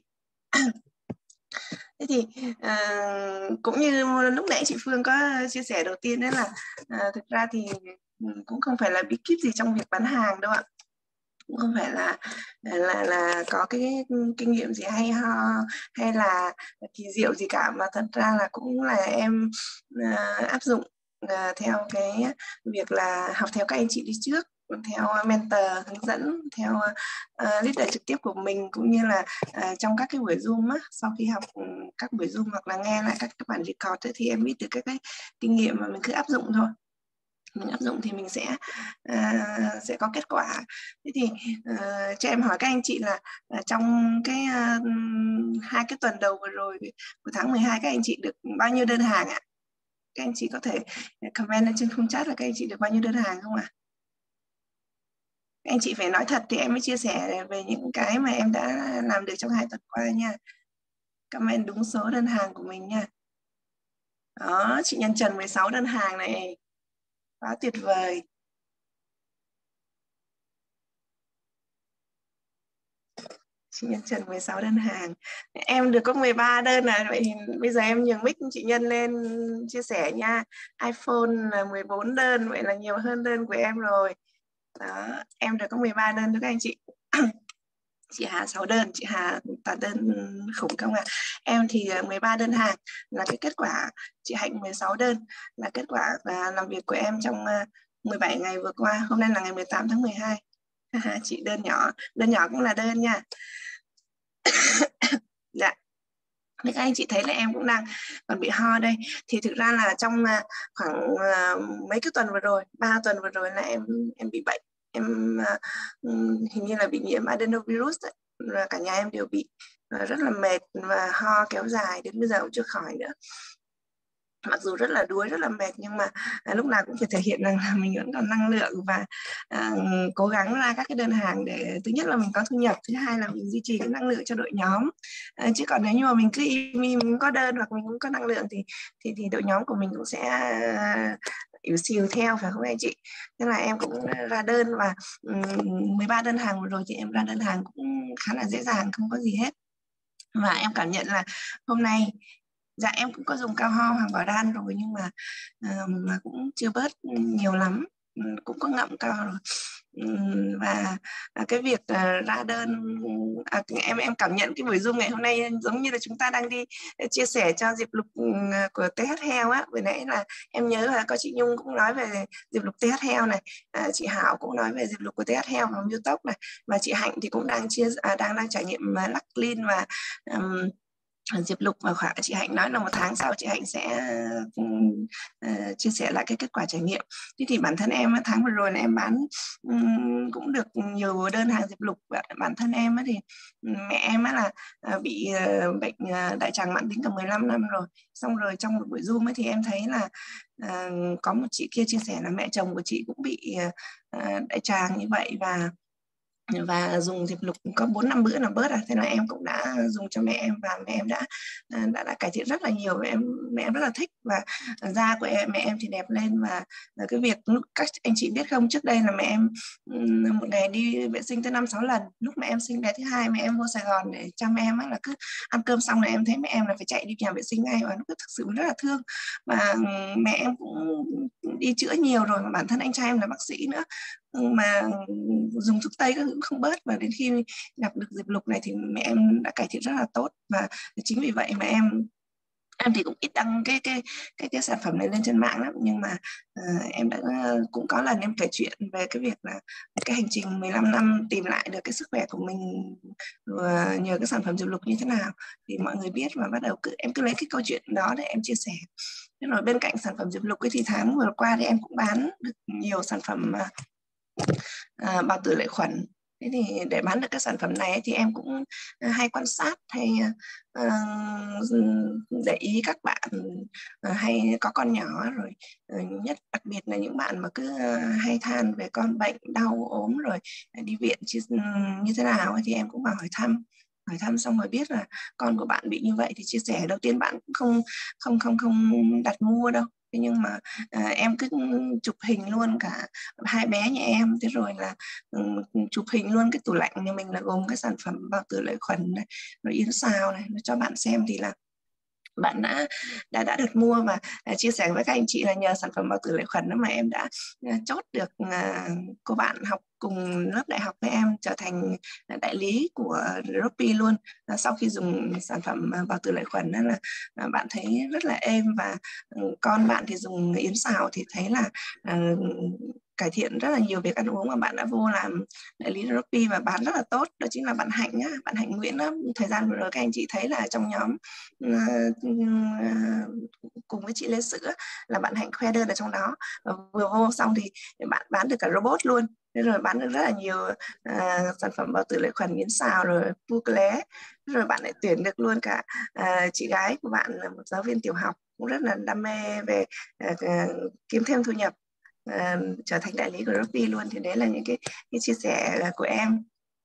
Thế thì à, cũng như lúc nãy chị Phương có chia sẻ đầu tiên đấy là à, thực ra thì cũng không phải là bí kíp gì trong việc bán hàng đâu ạ, cũng không phải là là là có cái kinh nghiệm gì hay ho hay là kỳ diệu gì cả, mà thật ra là cũng là em à, áp dụng à, theo cái việc là học theo các anh chị đi trước, theo mentor hướng dẫn, theo uh, leader trực tiếp của mình, cũng như là uh, trong các cái buổi Zoom á, sau khi học các buổi Zoom hoặc là nghe lại các các bản record ấy, thì em biết được các cái kinh nghiệm mà mình cứ áp dụng thôi. Mình áp dụng thì mình sẽ uh, sẽ có kết quả. Thế thì uh, cho em hỏi các anh chị là uh, trong cái uh, hai cái tuần đầu vừa rồi của tháng mười hai các anh chị được bao nhiêu đơn hàng ạ? Các anh chị có thể comment lên trên khung chat là các anh chị được bao nhiêu đơn hàng không ạ? anh chị phải nói thật thì em mới chia sẻ về những cái mà em đã làm được trong hai tuần qua nha. Comment đúng số đơn hàng của mình nha. Đó, chị Nhân Trần mười sáu đơn hàng này, quá tuyệt vời. Chị Nhân Trần mười sáu đơn hàng. Em được có mười ba đơn này, vậy thì bây giờ em nhường mic chị Nhân lên chia sẻ nha. iPhone là mười bốn đơn, vậy là nhiều hơn đơn của em rồi. Đó, em được có mười ba đơn thôi các anh chị. Chị Hà sáu đơn, chị Hà toàn đơn khủng không ạ? À? Em thì mười ba đơn hàng là cái kết quả, chị Hạnh mười sáu đơn là kết quả và làm việc của em trong mười bảy ngày vừa qua. Hôm nay là ngày mười tám tháng mười hai. Chị đơn nhỏ, đơn nhỏ cũng là đơn nha. Dạ. Các anh chị thấy là em cũng đang còn bị ho đây. Thì thực ra là trong khoảng mấy cái tuần vừa rồi, ba tuần vừa rồi là em em bị bệnh. Em uh, hình như là bị nhiễm adenovirus ấy. Và cả nhà em đều bị uh, rất là mệt và ho kéo dài đến bây giờ cũng chưa khỏi nữa. Mặc dù rất là đuối, rất là mệt, nhưng mà à, lúc nào cũng phải thể hiện rằng là mình vẫn còn năng lượng và à, cố gắng ra các cái đơn hàng để thứ nhất là mình có thu nhập, thứ hai là mình duy trì cái năng lượng cho đội nhóm. À, chứ còn nếu như mà mình cứ im im có đơn hoặc mình cũng có năng lượng thì thì thì đội nhóm của mình cũng sẽ à, yếu xìu theo, phải không anh chị? Nên là em cũng ra đơn và um, mười ba đơn hàng rồi thì em ra đơn hàng cũng khá là dễ dàng, không có gì hết. Và em cảm nhận là hôm nay, dạ em cũng có dùng cao ho hoàng bảo đan rồi nhưng mà uh, mà cũng chưa bớt nhiều lắm, cũng có ngậm cao rồi. Um, và uh, cái việc uh, ra đơn à, em em cảm nhận cái buổi Zoom ngày hôm nay giống như là chúng ta đang đi chia sẻ cho Diệp Lục uh, của tê hát Health á. Vừa nãy là em nhớ là có chị Nhung cũng nói về Diệp Lục tê hát Health này, uh, chị Hảo cũng nói về Diệp Lục của tê hát Health và Youtube này, và chị Hạnh thì cũng đang chia uh, đang đang trải nghiệm uh, lắc clean và um, Diệp Lục. Và khoảng chị Hạnh nói là một tháng sau chị Hạnh sẽ uh, chia sẻ lại cái kết quả trải nghiệm. Thế thì bản thân em tháng vừa rồi là em bán um, cũng được nhiều đơn hàng Diệp Lục. Và bản thân em thì mẹ em là uh, bị uh, bệnh uh, đại tràng mãn tính cả mười lăm năm rồi. Xong rồi trong một buổi Zoom ấy thì em thấy là uh, có một chị kia chia sẻ là mẹ chồng của chị cũng bị uh, đại tràng như vậy và và dùng Diệp Lục có bốn năm bữa là bớt à. Thế là em cũng đã dùng cho mẹ em và mẹ em đã đã, đã cải thiện rất là nhiều. Mẹ em mẹ em rất là thích và da của em, mẹ em thì đẹp lên. Và cái việc lúc các anh chị biết không, trước đây là mẹ em một ngày đi vệ sinh tới năm sáu lần. Lúc mẹ em sinh bé thứ hai, mẹ em vô Sài Gòn để chăm em là cứ ăn cơm xong là em thấy mẹ em là phải chạy đi nhà vệ sinh ngay, và nó thực sự rất là thương. Và mẹ em cũng đi chữa nhiều rồi, mà bản thân anh trai em là bác sĩ nữa mà dùng thuốc tây cũng không bớt. Và đến khi gặp được Diệp Lục này thì mẹ em đã cải thiện rất là tốt. Và chính vì vậy mà em em thì cũng ít đăng cái cái cái cái sản phẩm này lên trên mạng lắm, nhưng mà uh, em đã cũng có lần em kể chuyện về cái việc là cái hành trình mười lăm năm tìm lại được cái sức khỏe của mình và nhờ cái sản phẩm Diệp Lục như thế nào thì mọi người biết. Và bắt đầu cứ em cứ lấy cái câu chuyện đó để em chia sẻ. Thế rồi bên cạnh sản phẩm Diệp Lục ấy thì tháng vừa qua thì em cũng bán được nhiều sản phẩm uh, À, bào tử lợi khuẩn. Thế thì để bán được các sản phẩm này thì em cũng hay quan sát, hay uh, để ý các bạn uh, hay có con nhỏ rồi, uh, nhất đặc biệt là những bạn mà cứ uh, hay than về con bệnh đau ốm rồi đi viện chứ, um, như thế nào thì em cũng vào hỏi thăm hỏi thăm xong rồi biết là con của bạn bị như vậy thì chia sẻ. Đầu tiên bạn cũng không không không không đặt mua đâu, nhưng mà à, em cứ chụp hình luôn cả hai bé nhà em, thế rồi là um, chụp hình luôn cái tủ lạnh nhà mình là gồm cái sản phẩm bào tử lợi khuẩn này, rồi yến xào này, cho bạn xem thì là bạn đã đã đã được mua. Và uh, chia sẻ với các anh chị là nhờ sản phẩm bào tử lợi khuẩn đó mà em đã uh, chốt được uh, cô bạn học cùng lớp đại học với em trở thành đại lý của Ropi luôn. Uh, sau khi dùng sản phẩm uh, bào tử lợi khuẩn đó là uh, bạn thấy rất là êm, và uh, con bạn thì dùng yến xào thì thấy là uh, cải thiện rất là nhiều việc ăn uống, mà bạn đã vô làm đại lý Ropi và bán rất là tốt. Đó chính là bạn Hạnh á, bạn Hạnh Nguyễn á. Thời gian vừa rồi các anh chị thấy là trong nhóm uh, cùng với chị Lê Sữa là bạn Hạnh khoe đơn ở trong đó. Và vừa vô xong thì bạn bán được cả robot luôn. Thế rồi bán được rất là nhiều uh, sản phẩm bào tử lợi khuẩn yến xào rồi Puclé. Rồi bạn lại tuyển được luôn cả uh, chị gái của bạn là một giáo viên tiểu học cũng rất là đam mê về uh, kiếm thêm thu nhập. uh, trở thành đại lý của Shopee luôn. Thì đấy là những cái, cái chia sẻ của em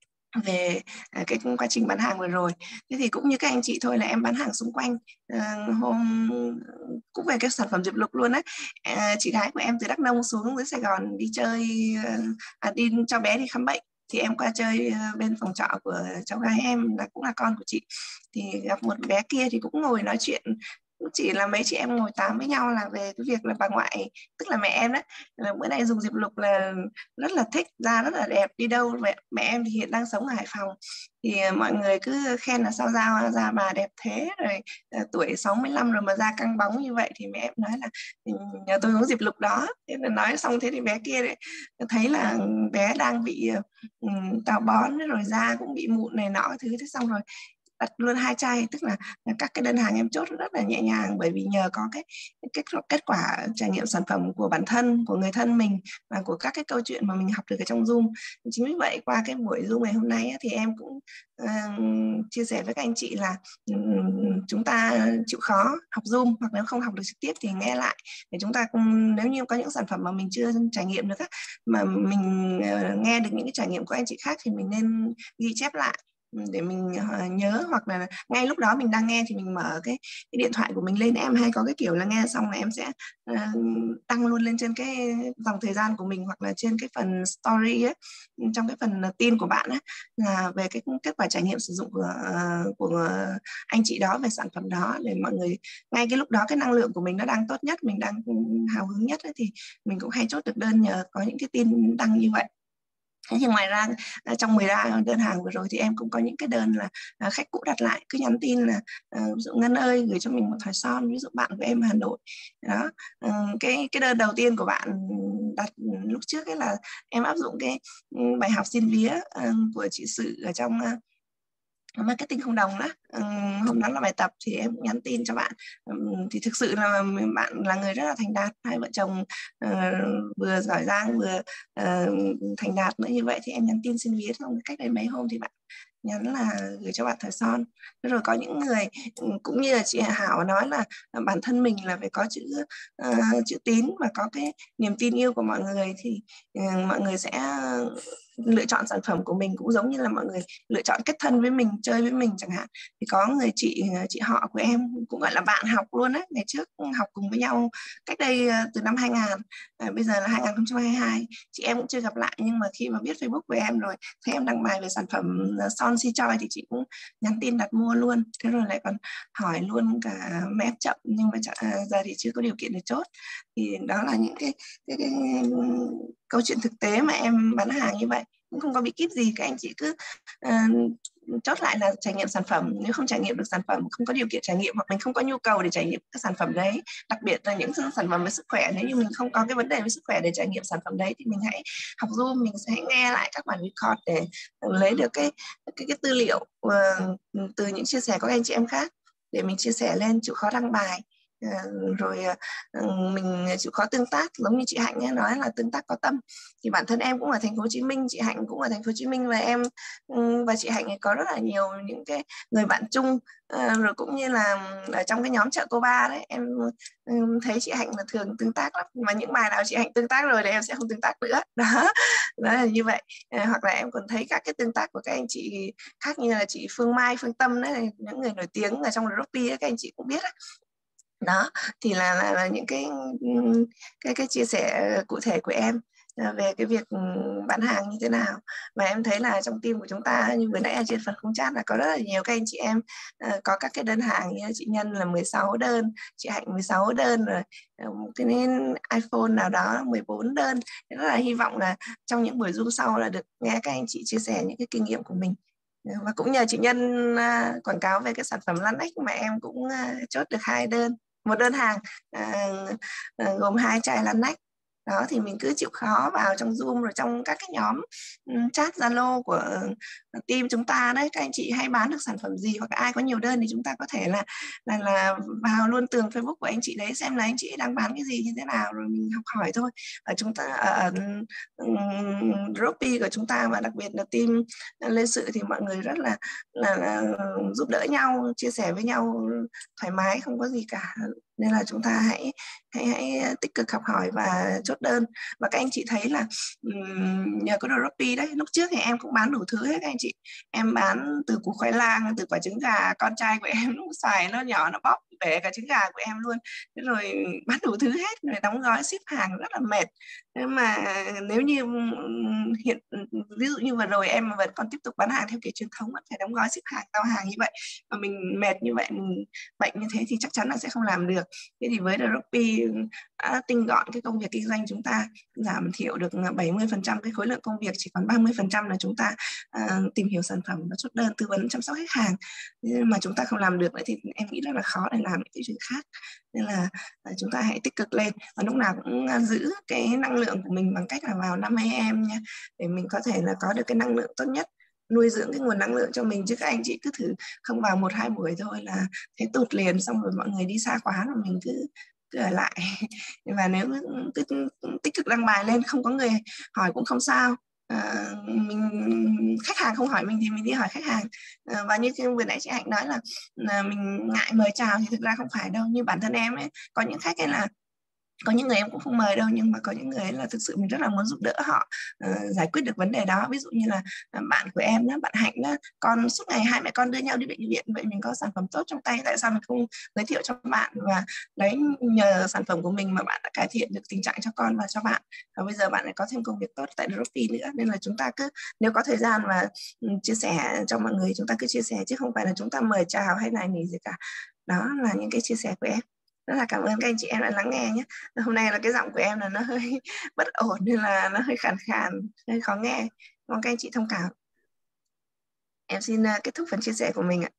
về cái quá trình bán hàng vừa rồi. Thế thì cũng như các anh chị thôi, là em bán hàng xung quanh. Uh, hôm cũng về cái sản phẩm diệp lục luôn đấy. Uh, chị gái của em từ Đắk Nông xuống dưới Sài Gòn đi chơi, uh, à, đi cho bé đi khám bệnh, thì em qua chơi bên phòng trọ của cháu gái em là cũng là con của chị, thì gặp một bé kia thì cũng ngồi nói chuyện, cũng chỉ là mấy chị em ngồi tám với nhau là về cái việc là bà ngoại, tức là mẹ em đấy, là bữa nay dùng diệp lục là rất là thích, da rất là đẹp, đi đâu mẹ, mẹ em thì hiện đang sống ở Hải Phòng, thì mọi người cứ khen là sao da da bà đẹp thế, rồi uh, tuổi sáu mươi lăm rồi mà da căng bóng như vậy, thì mẹ em nói là nhờ tôi uống diệp lục đó. Thế là nói xong thế thì bé kia đấy, thấy là bé đang bị um, táo bón rồi da cũng bị mụn này nọ thứ, thế xong rồi đặt luôn hai chai, tức là các cái đơn hàng em chốt rất là nhẹ nhàng, bởi vì nhờ có cái kết kết quả trải nghiệm sản phẩm của bản thân, của người thân mình, và của các cái câu chuyện mà mình học được ở trong Zoom. Chính vì vậy qua cái buổi Zoom ngày hôm nay thì em cũng uh, chia sẻ với các anh chị là um, chúng ta chịu khó học Zoom, hoặc nếu không học được trực tiếp thì nghe lại, để chúng ta cùng, nếu như có những sản phẩm mà mình chưa trải nghiệm được mà mình uh, nghe được những cái trải nghiệm của anh chị khác, thì mình nên ghi chép lại để mình nhớ, hoặc là ngay lúc đó mình đang nghe thì mình mở cái, cái điện thoại của mình lên. Em hay có cái kiểu là nghe xong là em sẽ uh, đăng luôn lên trên cái dòng thời gian của mình, hoặc là trên cái phần story ấy, trong cái phần tin của bạn ấy, là về cái kết quả trải nghiệm sử dụng của, uh, của anh chị đó về sản phẩm đó, để mọi người ngay cái lúc đó cái năng lượng của mình nó đang tốt nhất, mình đang hào hứng nhất ấy, thì mình cũng hay chốt được đơn nhờ có những cái tin đăng như vậy. Thế thì ngoài ra trong mười ba đơn hàng vừa rồi thì em cũng có những cái đơn là khách cũ đặt lại, cứ nhắn tin là uh, ví dụ Ngân ơi gửi cho mình một thỏi son, ví dụ bạn của em ở Hà Nội đó, uh, cái cái đơn đầu tiên của bạn đặt lúc trước ấy là em áp dụng cái bài học xin vía uh, của chị Sự ở trong uh, marketing không đồng đó. Um, hôm đó là bài tập thì em cũng nhắn tin cho bạn, um, thì thực sự là bạn là người rất là thành đạt, hai vợ chồng uh, vừa giỏi giang vừa uh, thành đạt nữa, như vậy thì em nhắn tin xin vía, xong cách đây mấy hôm thì bạn nhắn là gửi cho bạn thỏi son. Rồi có những người cũng như là chị Hảo nói là bản thân mình là phải có chữ uh, chữ tín và có cái niềm tin yêu của mọi người, thì uh, mọi người sẽ lựa chọn sản phẩm của mình cũng giống như là mọi người lựa chọn kết thân với mình, chơi với mình chẳng hạn. Thì có người chị chị họ của em cũng gọi là bạn học luôn á, ngày trước học cùng với nhau cách đây từ năm hai nghìn, à, bây giờ là hai nghìn không trăm hai mươi hai, chị em cũng chưa gặp lại, nhưng mà khi mà biết Facebook của em rồi thấy em đăng bài về sản phẩm son Si Choi thì chị cũng nhắn tin đặt mua luôn. Thế rồi lại còn hỏi luôn cả mẹ chậm, nhưng mà giờ thì chưa có điều kiện để chốt. Thì đó là những cái, cái, cái, cái câu chuyện thực tế mà em bán hàng như vậy, cũng không có bí kíp gì, các anh chị cứ uh, chốt lại là trải nghiệm sản phẩm. Nếu không trải nghiệm được sản phẩm, không có điều kiện trải nghiệm, hoặc mình không có nhu cầu để trải nghiệm các sản phẩm đấy, đặc biệt là những sản phẩm về sức khỏe, nếu như mình không có cái vấn đề với sức khỏe để trải nghiệm sản phẩm đấy, thì mình hãy học Zoom, mình sẽ nghe lại các bản record để lấy được cái cái, cái tư liệu uh, từ những chia sẻ của các anh chị em khác, để mình chia sẻ lên, chịu khó đăng bài. Uh, rồi uh, mình chịu khó tương tác, giống như chị Hạnh ấy, nói là tương tác có tâm. Thì bản thân em cũng ở thành phố Hồ Chí Minh, chị Hạnh cũng ở thành phố Hồ Chí Minh, và em um, và chị Hạnh ấy có rất là nhiều những cái người bạn chung, uh, rồi cũng như là ở trong cái nhóm chợ cô ba đấy, em um, thấy chị Hạnh là thường tương tác lắm, mà những bài nào chị Hạnh tương tác rồi thì em sẽ không tương tác nữa đó, đó là như vậy. Uh, hoặc là em còn thấy các cái tương tác của các anh chị khác, như là chị Phương Mai, Phương Tâm đấy, những người nổi tiếng ở trong Shopee, các anh chị cũng biết đấy. Đó thì là, là, là những cái, cái cái chia sẻ cụ thể của em về cái việc bán hàng như thế nào. Và em thấy là trong team của chúng ta, như vừa nãy ở trên phần khung chat là có rất là nhiều các anh chị em uh, có các cái đơn hàng, như chị Nhân là mười sáu đơn, chị Hạnh mười sáu đơn, rồi uh, cái nên iPhone nào đó mười bốn đơn. Rất là hy vọng là trong những buổi Zoom sau là được nghe các anh chị chia sẻ những cái kinh nghiệm của mình. Và cũng nhờ chị Nhân uh, quảng cáo về cái sản phẩm Lanex mà em cũng uh, chốt được hai đơn, một đơn hàng uh, uh, gồm hai chai Lanex. Đó thì mình cứ chịu khó vào trong Zoom, rồi trong các cái nhóm um, chat Zalo của uh, team chúng ta đấy, các anh chị hay bán được sản phẩm gì, hoặc ai có nhiều đơn thì chúng ta có thể là là là vào luôn tường Facebook của anh chị đấy, xem là anh chị đang bán cái gì như thế nào, rồi mình học hỏi thôi. Ở chúng ta ở um, Shopee của chúng ta, và đặc biệt là team uh, Lê Sự thì mọi người rất là, là là giúp đỡ nhau, chia sẻ với nhau thoải mái, không có gì cả. Nên là chúng ta hãy hãy hãy tích cực học hỏi và chốt chốt đơn. Và các anh chị thấy là um, nhờ có Droppy đấy, lúc trước thì em cũng bán đủ thứ hết các anh chị. Em bán từ củ khoai lang, từ quả trứng gà, con trai của em nó xài nó nhỏ nó bóp bể cả trứng gà của em luôn. Thế rồi bán đủ thứ hết, rồi đóng gói ship hàng rất là mệt. Nhưng mà nếu như hiện ví dụ như vừa rồi em mà vẫn còn tiếp tục bán hàng theo kiểu truyền thống, vẫn phải đóng gói ship hàng, giao hàng như vậy, mà mình mệt như vậy, mình bệnh như thế thì chắc chắn là sẽ không làm được. Thế thì với Droppy đã tinh gọn cái công việc kinh doanh chúng ta, giảm thiểu được bảy mươi phần trăm cái khối lượng công việc, chỉ còn ba mươi phần trăm là chúng ta uh, tìm hiểu sản phẩm và chốt đơn, tư vấn, chăm sóc khách hàng. Nhưng mà chúng ta không làm được thì em nghĩ rất là khó để làm những cái chuyện khác. Nên là uh, chúng ta hãy tích cực lên và lúc nào cũng uh, giữ cái năng lượng của mình bằng cách là vào năm a em nha, để mình có thể là có được cái năng lượng tốt nhất, nuôi dưỡng cái nguồn năng lượng cho mình. Chứ các anh chị cứ thử không vào một hai buổi thôi là thấy tụt liền, xong rồi mọi người đi xa quá mà mình cứ cứ ở lại. Và nếu cứ tích cực đăng bài lên, không có người hỏi cũng không sao. À, mình khách hàng không hỏi mình thì mình đi hỏi khách hàng. À, và như vừa nãy chị Hạnh nói là, là mình ngại mời chào thì thực ra không phải đâu. Như bản thân em ấy, có những khách ấy là có những người em cũng không mời đâu, nhưng mà có những người là thực sự mình rất là muốn giúp đỡ họ uh, giải quyết được vấn đề đó. Ví dụ như là uh, bạn của em đó, bạn Hạnh đó, con suốt ngày hai mẹ con đưa nhau đi bệnh viện, vậy mình có sản phẩm tốt trong tay, tại sao mình không giới thiệu cho bạn, và đấy, nhờ sản phẩm của mình mà bạn đã cải thiện được tình trạng cho con và cho bạn, và bây giờ bạn lại có thêm công việc tốt tại Droppy nữa. Nên là chúng ta cứ, nếu có thời gian mà um, chia sẻ cho mọi người, chúng ta cứ chia sẻ, chứ không phải là chúng ta mời chào hay này nỉ gì cả. Đó là những cái chia sẻ của em. Rất là cảm ơn các anh chị em đã lắng nghe nhé. Hôm nay là cái giọng của em là nó hơi bất ổn, nên là nó hơi khàn khàn, hơi khó nghe, mong các anh chị thông cảm. Em xin kết thúc phần chia sẻ của mình ạ.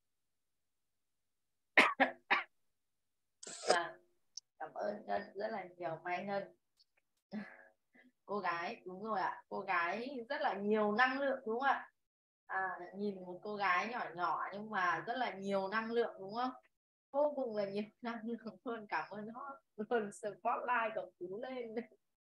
À, cảm ơn Ngân rất là nhiều. Mai Ngân, cô gái, đúng rồi ạ, cô gái rất là nhiều năng lượng, đúng không ạ? À, nhìn một cô gái nhỏ nhỏ nhưng mà rất là nhiều năng lượng, đúng không? Vô cùng là nhiều năng lượng luôn. Cảm ơn họ luôn spotlight của Tú lên.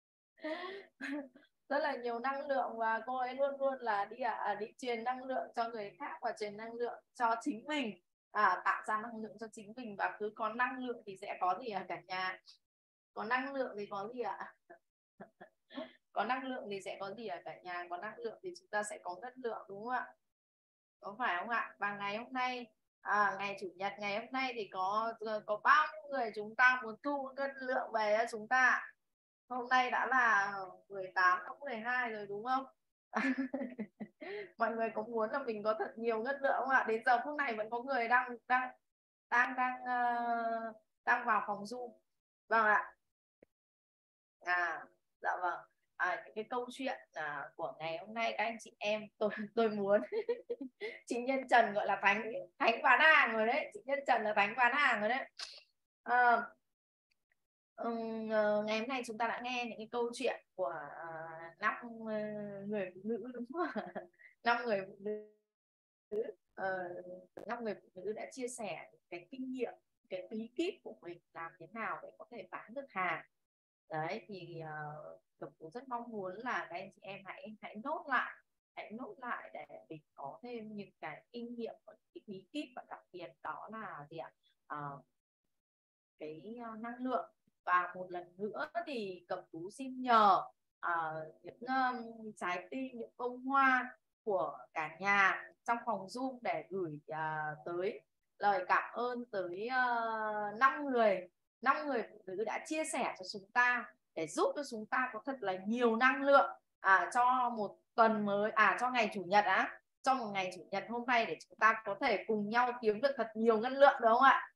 Rất là nhiều năng lượng, và cô ấy luôn luôn là đi à, đi truyền năng lượng cho người khác và truyền năng lượng cho chính mình, à, tạo ra năng lượng cho chính mình. Và cứ có năng lượng thì sẽ có gì à cả nhà? Có năng lượng thì có gì ạ? Có năng lượng thì sẽ có gì à cả nhà? Có năng lượng thì chúng ta sẽ có năng lượng, đúng không ạ? Có phải không ạ? Và ngày hôm nay, à, ngày chủ nhật ngày hôm nay thì có có bao nhiêu người chúng ta muốn thu cân lượng về cho chúng ta? Hôm nay đã là mười tám tháng mười hai rồi, đúng không? Mọi người có muốn là mình có thật nhiều ngân lượng không ạ? Đến giờ phút này vẫn có người đang đang đang đang uh, đang vào phòng Zoom. Vâng ạ. À, dạ vâng. À, những cái câu chuyện à, của ngày hôm nay các anh chị em, tôi tôi muốn chị Nhân Trần gọi là thánh thánh bán hàng rồi đấy. Chị Nhân Trần là thánh bán hàng rồi đấy. À, um, ngày hôm nay chúng ta đã nghe những cái câu chuyện của năm uh, người phụ nữ, đúng không? năm người phụ nữ năm uh, người phụ nữ đã chia sẻ cái kinh nghiệm, cái bí kíp của mình làm thế nào để có thể bán được hàng. Đấy thì uh, Cẩm Tú rất mong muốn là các anh chị em hãy hãy nốt lại hãy nốt lại để mình có thêm những cái kinh nghiệm, cái bí kíp, và đặc biệt đó là gì ạ? Uh, cái uh, năng lượng. Và một lần nữa thì Cẩm Tú xin nhờ uh, những um, trái tim, những bông hoa của cả nhà trong phòng Zoom để gửi uh, tới lời cảm ơn tới uh, năm người năm người phụ nữ đã chia sẻ cho chúng ta, để giúp cho chúng ta có thật là nhiều năng lượng à, cho một tuần mới, à cho ngày chủ nhật á, cho một ngày chủ nhật hôm nay, để chúng ta có thể cùng nhau kiếm được thật nhiều năng lượng, đúng không ạ?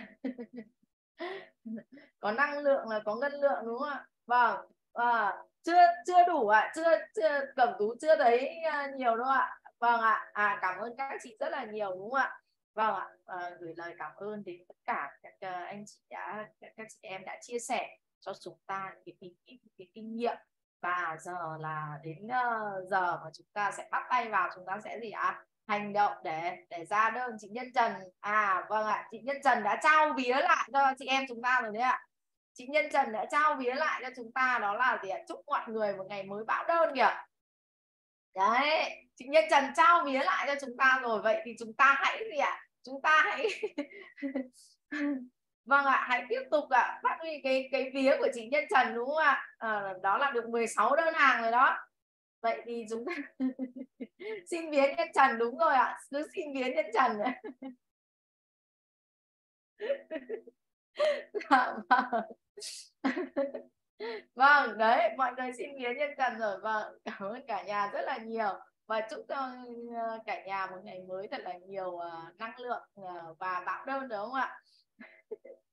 Có năng lượng là có ngân lượng, đúng không ạ? Vâng. À, chưa chưa đủ ạ, à? chưa chưa Cẩm Tú chưa thấy nhiều đâu ạ. Vâng ạ. À, cảm ơn các chị rất là nhiều, đúng không ạ? Vâng ạ. À, gửi lời cảm ơn đến tất cả các uh, anh chị đã các, các chị em đã chia sẻ cho chúng ta cái kinh nghiệm, cái kinh nghiệm. Và giờ là đến uh, giờ mà chúng ta sẽ bắt tay vào, chúng ta sẽ gì ạ? À? Hành động để để ra đơn. Chị Nhân Trần, à vâng ạ, chị Nhân Trần đã trao vía lại cho chị em chúng ta rồi đấy ạ. Chị Nhân Trần đã trao vía lại cho chúng ta, đó là gì ạ? Chúc mọi người một ngày mới bão đơn kìa. Đấy, chị Nhân Trần trao vía lại cho chúng ta rồi. Vậy thì chúng ta hãy gì ạ? Chúng ta hãy Vâng ạ, hãy tiếp tục ạ, phát huy cái cái vía của chị Nhân Trần đúng không ạ? À, đó là được mười sáu đơn hàng rồi đó. Vậy thì chúng ta xin vía Nhân Trần, đúng rồi ạ, cứ xin vía Nhân Trần. Dạ, vâng. Vâng, đấy, mọi người xin vía Nhân Trần rồi. Vâng, cảm ơn cả nhà rất là nhiều. Và chúc cho cả nhà một ngày mới thật là nhiều uh, năng lượng uh, và bão đơn, đúng không ạ?